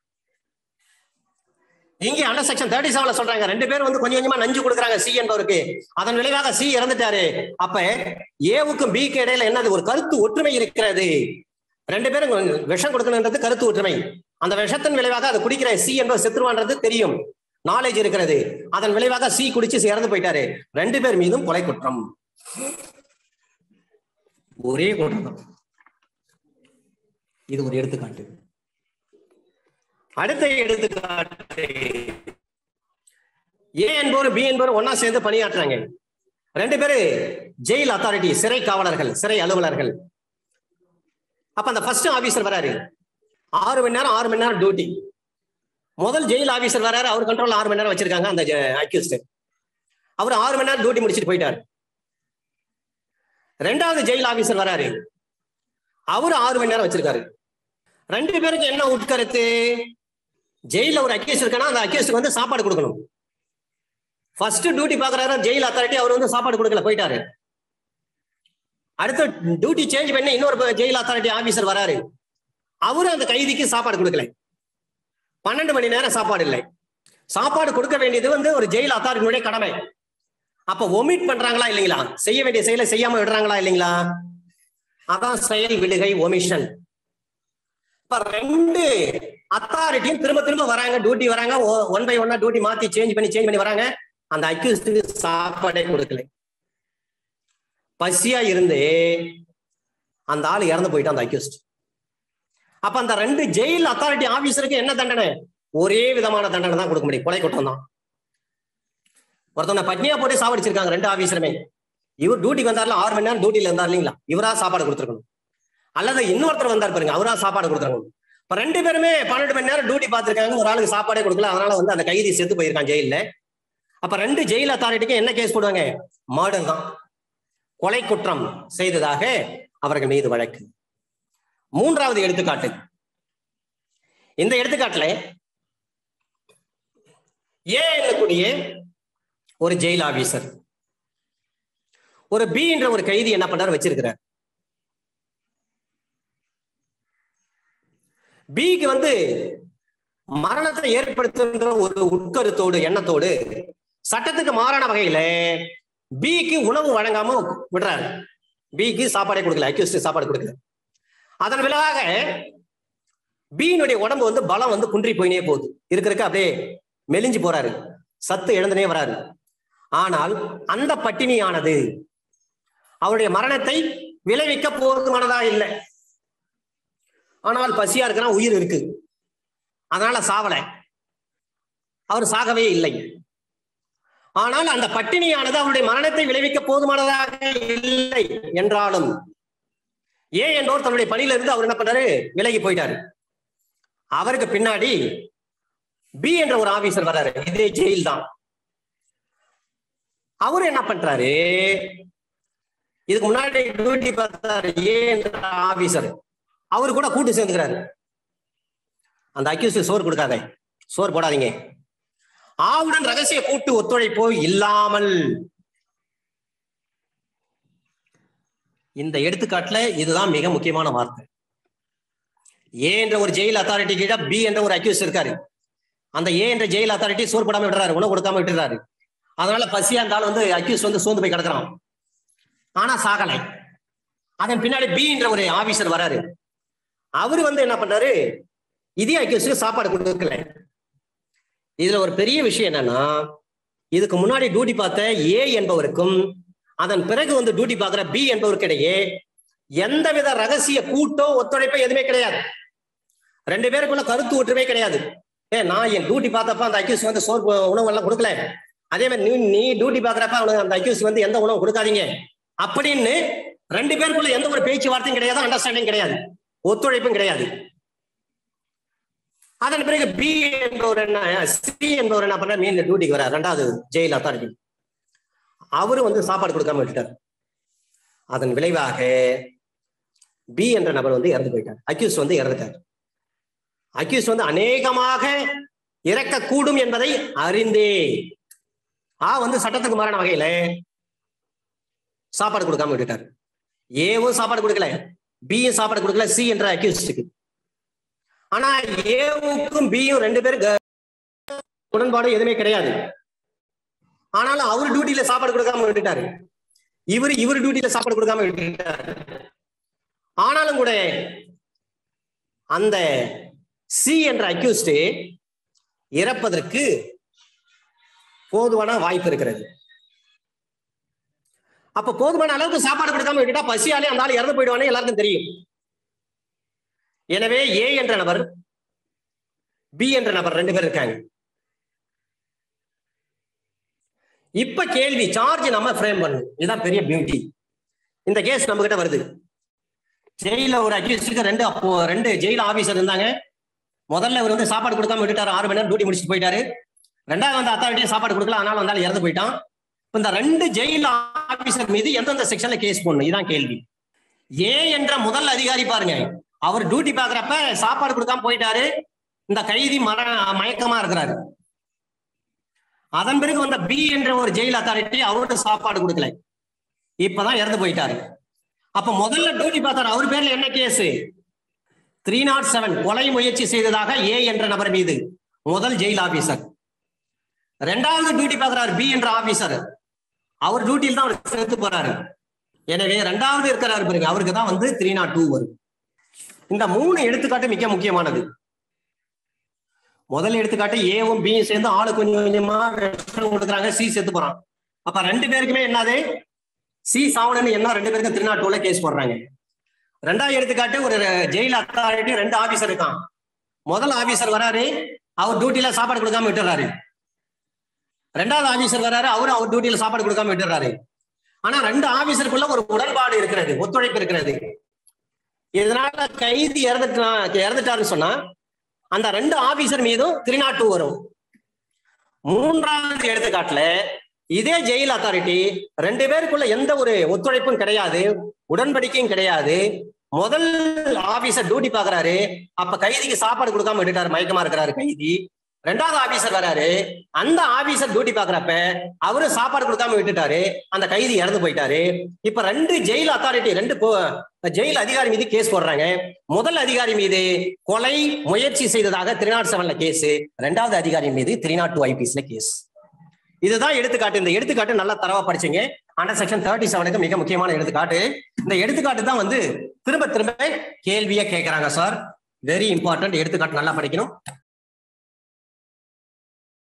இங்க அண்டர் செக்ஷன் தேர்ட்டி செவன்ல சொல்றாங்க, ரெண்டு பேரும் வந்து கொஞ்சம் கொஞ்சமா நஞ்சு கொடுக்குறாங்க சி என்பவருக்கு. அதன் விளைவாக சி இறந்துட்டாரு. அப்ப ஏவுக்கும் பிக்கு இடையில என்னது, ஒரு கருத்து ஒற்றுமை இருக்கிறது. ரெண்டு பேரும் விஷம் கொடுக்கணுன்றது கருத்து ஒற்றுமை. அந்த விஷத்தின் விளைவாக அதை குடிக்கிற சி என்பவர் செத்துருவான்றது தெரியும், நாலேஜ் இருக்கிறது. அதன் விளைவாக சி குடிச்சு இறந்து போயிட்டாரு. ரெண்டு பேர் மீதும் கொலை குற்றம், ஒரே குற்றம். இது ஒரு எடுத்துக்காட்டு. அடுத்த எடுத்துக்காட்டு, ஏ என்பவர் பி என்பவர் ஒன்னா சேர்ந்து பணியாற்றுறாங்க. ரெண்டு பேரு ஜெயில் அத்தாரிட்டி, சிறை காவலர்கள், சிறை அலுவலர்கள். அப்ப அந்த ஃபர்ஸ்ட் ஆபீசர் வராரு, ஆறு மணி நேரம் ஆறு மணி நேரம் டியூட்டி. முதல் ஜெயில் ஆபீசர் வராரு, அவர் கண்ட்ரோல் ஆறு மணி நேரம் வச்சிருக்காங்க அந்த அக்யூஸ்ட். அவர் ஆறு மணி நேரம் டியூட்டி முடிச்சுட்டு போயிட்டாரு. ரெண்டாவது ஜெயில் ஆபீசர் வராரு, அவரு ஆறு மணி நேரம் வச்சிருக்காரு. ரெண்டு பேருக்கு என்ன உட்கருத்து? ஜெயில ஒரு அக்யூஸ்ட் இருக்கானா, அந்த அக்யூஸ்டுக்கு வந்து சாப்பாடு கொடுக்கணும். ஃபர்ஸ்ட் டியூட்டி பாக்குறாரு ஜெயில் அத்தாரிட்டி, அவர் வந்து சாப்பாடு கொடுக்கல, போயிட்டாரு. அடுத்து டியூட்டி சேஞ்ச் பண்ணி இன்னொரு ஜெயில் அத்தாரிட்டி ஆபீசர் வராரு, அவரு அந்த கைதிக்கு சாப்பாடு கொடுக்கல. பன்னெண்டு மணி நேரம் சாப்பாடு இல்லை. சாப்பாடு கொடுக்க வேண்டியது வந்து ஒரு ஜெயில் அத்தாரிட்டியுடைய கடமை. அப்ப ஒமிட் பண்றாங்களா இல்லைங்களா? செய்ய வேண்டிய செயலை செய்யாம விடுறாங்களா இல்லைங்களா? அதான் செயல் விடுகை, ஒமிஷன். இப்ப ரெண்டு அத்தாரிட்டியும் திரும்ப திரும்ப வராங்க, டியூட்டி வராங்க, ஒன் பை ஒன்னா டியூட்டி மாத்தி சேஞ்ச் பண்ணி சேஞ்ச் பண்ணி வராங்க. அந்த அக்யூஸ்டுக்கு சாப்பாடே கொடுக்கல. பசியா இருந்து அந்த ஆள் இறந்து போயிட்டான் அந்த அக்யூஸ்ட். அப்ப அந்த ரெண்டு ஜெயில் அத்தாரிட்டி ஆபீசருக்கு என்ன தண்டனை? ஒரே விதமான தண்டனை தான் கொடுக்க முடியும், கொலை குற்றம் தான். ஒருத்தவங்க பட்னியா போட்டு சாவடிச்சிருக்காங்க ரெண்டு ஆபீசருமே. இவர் டியூட்டிக்கு வந்தாருல, ஆறு மணி நேரம் டியூட்டில இருந்தார் இல்லைங்களா, இவரா சாப்பாடு கொடுத்துருக்கணும். அல்லது இன்னொருத்தர் வந்தார் பாருங்க, அவரா சாப்பாடு கொடுத்துருக்கணும். இப்ப ரெண்டு பேருமே பன்னெண்டு மணி நேரம் டியூட்டி பார்த்திருக்காங்க, ஒரு ஆளுக்கு சாப்பாடே கொடுக்கல, அதனால வந்து அந்த கைதி செத்து போயிருக்கான் ஜெயில. அப்ப ரெண்டு ஜெயில் அத்தாரிட்டிக்கு என்ன கேஸ் போடுவாங்க? மர்டர் தான், கொலை குற்றம் செய்ததாக அவர்கள் மீது வழக்கு. மூன்றாவது எடுத்துக்காட்டு, இந்த எடுத்துக்காட்டுல ஏ என்னக்கூடிய ஒரு ஜெயில் ஆபீசர் ஒரு பி என்ற ஒரு கைதி என்ன பண்றாரு வச்சிருக்கிறார். பிக்கு வந்து மரணத்தை ஏற்படுத்துகின்ற ஒரு உட்கருத்தோடு எண்ணத்தோடு சட்டத்துக்கு மாறான வகையில பிக்கு உணவு வழங்காம விடுறாரு. பிக்கு சாப்பாடே கொடுக்கல, அக்யூஸ்ட் சாப்பாடு கொடுக்கல. அதன் விளைவாக பியினுடைய உடம்பு வந்து பலம் வந்து குன்றி போயினே போகுது. இருக்கிறதுக்கு அப்படியே மெலிஞ்சு போறாரு, சத்து இழந்துனே வராரு. ஆனால் அந்த பட்டினியானது அவருடைய மரணத்தை விளைவிக்க போதுமானதா இல்லை. ஆனால் பசியா இருக்கிறான், உயிர் இருக்கு, அதனால சாவலை, அவர் சாகவே இல்லை. ஆனால் அந்த பட்டினியானது அவருடைய மரணத்தை விளைவிக்க போதுமானதாக இல்லை என்றாலும் ஏ என்பவர் தன்னுடைய பணியில இருந்து அவர் என்ன பண்றாரு, விலகி போயிட்டாரு. அவருக்கு பின்னாடி பி என்ற ஒரு ஆபீசர் வர்றாரு, இதே ஜெயில் தான். அவரு என்ன பண்றாரு, இதுக்கு முன்னாடி டியூட்டி பார்த்தாரு ஏ என்ற ஆபீசர், அவரு கூட கூட்டு சேர்ந்துக்கிறாரு. அந்த அக்யூஸ்ட் சோறு கொடுக்காத, சோறு போடாதீங்க, ஆவுடன் ரகசிய கூட்டு ஒத்துழைப்போ இல்லாமல். இந்த எடுத்துக்காட்டுல இதுதான் மிக முக்கியமான வார்த்தை. ஏ என்ற ஒரு ஜெயில் அத்தாரிட்டி கீழே பி என்ற ஒரு அக்யூஸ்ட் இருக்காரு. அந்த ஏ என்ற ஜெயில் அத்தாரிட்டி சோறு போடாம விடுறாரு, உணவு கொடுக்காம விட்டுறாரு. அதனால பசியா இருந்தாலும் வந்து அக்யூஸ்ட் வந்து சோர்ந்து போய் கிடக்குறான், ஆனா சாகலை. அதன் பின்னாடி பி என்ற ஒரு ஆபீசர் வராரு. அவரு வந்து என்ன பண்றாரு, இதே அக்யூஸ்டுக்கு சாப்பாடு கொடுக்கல. இதுல ஒரு பெரிய விஷயம் என்னன்னா, இதுக்கு முன்னாடி டியூட்டி பார்த்த ஏ என்பவருக்கும் அதன் பிறகு வந்து டியூட்டி பார்க்கிற பி என்பவருக்கிடையே எந்தவித ரகசிய கூட்டோ ஒத்துழைப்போ எதுவுமே கிடையாது. ரெண்டு பேருக்குள்ள கருத்து ஒற்றுமே கிடையாது. ஏ நான் என் டியூட்டி பார்த்தப்ப அந்த அக்யூஸ் வந்து சோறு உணவு எல்லாம் கொடுக்கல, அதே மாதிரி நீ நீ டியூட்டி பாக்குறப்ப அவனுக்கு அந்த அக்யூஸ் வந்து எந்த உணவு கொடுக்காதீங்க அப்படின்னு ரெண்டு பேருக்குள்ள எந்த ஒரு பேச்சுவார்த்தையும் கிடையாது, அண்டர்ஸ்டாண்டிங் கிடையாது, ஒத்துழைப்பும் கிடையாது. அதன் பிறகு பி என்பவர் என்ன சி என்பவர் என்ன பண்ண மீன் டியூட்டிக்கு வர ரெண்டாவது ஜெயில் அத்தாரிட்டி, அவரு வந்து சாப்பாடு கொடுக்காம விட்டுட்டார். அதன் விளைவாக பி என்ற நபர் வந்து இறந்து போயிட்டார், அக்யூஸ் வந்து இறந்துட்டார். அக்யூஸ் வந்து அநேகமாக இறக்கக்கூடும் என்பதை அறிந்தே ஆ வந்து சட்டத்துக்கு மாறான வகையில சாப்பாடு கொடுக்காம விட்டுட்டார். ஏவும் சாப்பாடு கொடுக்கல, பியும் சாப்பாடு கொடுக்கல சி என்ற அக்யூஸ்டுக்கு. ஆனா ஏவுக்கும் பியும் ரெண்டு பேருக்கு உடன்பாடு எதுவுமே கிடையாது. ஆனாலும் அவரு டியூட்டியில சாப்பாடு கொடுக்காம விட்டுட்டாரு, இவரு இவரு டியூட்டியில சாப்பாடு கொடுக்காம விட்டுட்டாரு. ஆனாலும் கூட அந்த சி என்ற அக்யூஸ்ட் இறப்பதற்கு போதுமான வாய்ப்பு இருக்கிறது. அப்ப போதுமான அளவுக்கு சாப்பாடு கொடுக்காம விட்டுட்டா பசியாலே அந்த ஆள் இறந்து போயிடுவானே எல்லாருக்கும் தெரியும். எனவே ஏ என்ற நபர் பி என்ற நபர் ரெண்டு பேர் இருக்காங்க. இப்ப கேள்வி சார்ஜ் நம்ம ஃப்ரேம் பண்ணணும், இதுதான் பெரிய பியூட்டி. இந்த கேஸ் நம்ம கிட்ட வருது. ஜெயில ஒரு அக்யூஸ்டுக்கு ரெண்டு அப்போ ரெண்டு ஜெயில ஆபீசர் இருந்தாங்க. முதல்ல இவர் வந்து சாப்பாடு கொடுக்காம விட்டுட்டாரு, ஆறு மணி நேரம் டியூட்டி முடிச்சுட்டு போயிட்டாரு. ரெண்டாவது வந்து அத்தாரிட்டியும் சாப்பாடு கொடுக்கல, அதனால வந்தாலும் இறந்து போயிட்டான். இந்த ரெண்டு ஜெயில் ஆபீசர் மீது எந்தெந்த செக்ஷன்ல கேஸ் போடணும், இதுதான் கேள்வி. ஏ என்ற முதல் அதிகாரி பாருங்க, அவர் டியூட்டி பாக்குறப்ப சாப்பாடு கொடுக்காம போயிட்டாரு, இந்த கைதி மர மயக்கமா இருக்கிறாரு. அதன் பிறகு வந்த பி என்ற ஒரு ஜெயில் அத்தாரிட்டி அவருக்கு சாப்பாடு கொடுக்கல, இப்பதான் இறந்து போயிட்டாரு. அப்ப முதல்ல டியூட்டி பார்த்தாரு, அவர் பேர்ல என்ன கேஸ், த்ரீ நாட் செவன் கொலை முயற்சி செய்ததாக ஏ என்ற நபர் மீது முதல் ஜெயில் ஆபீசர். ரெண்டாவது டியூட்டி பார்க்கிறார் பி என்ற ஆபீசர், அவர் டியூட்டியில் தான் அவர் சேர்த்து போறாரு. எனவே ரெண்டாவது இருக்கிறாரு பாருங்க, அவருக்கு தான் வந்து த்ரீ நாட் டூ வரும். இந்த மூணு எடுத்துக்காட்டு மிக முக்கியமானது. முதல் எடுத்துக்காட்டு ஏவும் பியும் சேர்ந்து ஆளு கொஞ்சம் கொஞ்சமா கொடுக்குறாங்க, சி சேர்த்து போறான். அப்ப ரெண்டு பேருக்குமே என்னது, சி சாவணன்னு என்ன ரெண்டு பேருக்கும் த்ரீ நாட் டூல கேஸ் போடுறாங்க. ரெண்டாவது எடுத்துக்காட்டு ஒரு ஜெயில் அத்தாரிட்டி ரெண்டு ஆபீசர் இருக்கான். முதல் ஆபீசர் வராரு, அவர் டியூட்டியில சாப்பாடு கொடுக்காம விட்டுறாரு. ரெண்டாவது ஆபீசர் வராரு, அவரும் அவர் டியூட்டியில சாப்பாடு கொடுக்காம விட்டுறாரு. ஆனா ரெண்டு ஆபீசருக்குள்ள ஒரு உடன்பாடு இருக்கிறது, ஒத்துழைப்பு இருக்கிறது. இதனால கைதி இறந்துட்டா இறந்துட்டாருன்னு சொன்னா அந்த ரெண்டு ஆபீசர் மீதும் த்ரீ நாட் டூ வரும். மூன்றாவது எடுத்துக்காட்டுல இதே ஜெயில் அத்தாரிட்டி ரெண்டு பேருக்குள்ள எந்த ஒரு ஒத்துழைப்பும் கிடையாது, உடன்படிக்கையும் கிடையாது, முதல் ஆபீசர் டியூட்டி பாக்குறாரு, அப்ப கைதிக்கு சாப்பாடு கொடுக்காம விட்டுட்டாரு, மயக்கமா இருக்கிறாரு கைதி. ரெண்டாவது ஆபீசர் வராரு, அந்த ஆபீசர் டியூட்டி பாக்குறப்ப அவரு சாப்பாடு கொடுக்காம விட்டுட்டாரு, அந்த கைதி இறந்து போயிட்டாரு. இப்ப ரெண்டு ஜெயில் அத்தாரிட்டி, ரெண்டு ஜெயில் அதிகாரி மீது கேஸ் போடுறாங்க. முதல் அதிகாரி மீது கொலை முயற்சி செய்ததாக த்ரீ நாட் செவன்ல கேஸ், ரெண்டாவது அதிகாரி மீது த்ரீ நாட் டூ ஐபிஎஸ்ல கேஸ். இதுதான் எடுத்துக்காட்டு. இந்த எடுத்துக்காட்டு நல்லா தரவா படிச்சீங்க. அண்டர் செக்ஷன் தேர்ட்டி செவனுக்கு மிக முக்கியமான எடுத்துக்காட்டு. இந்த எடுத்துக்காட்டு தான் வந்து திரும்ப திரும்ப கேள்வியை கேட்கிறாங்க சார். Very important. எடுத்துக்காட்டு நல்லா படிக்கணும்.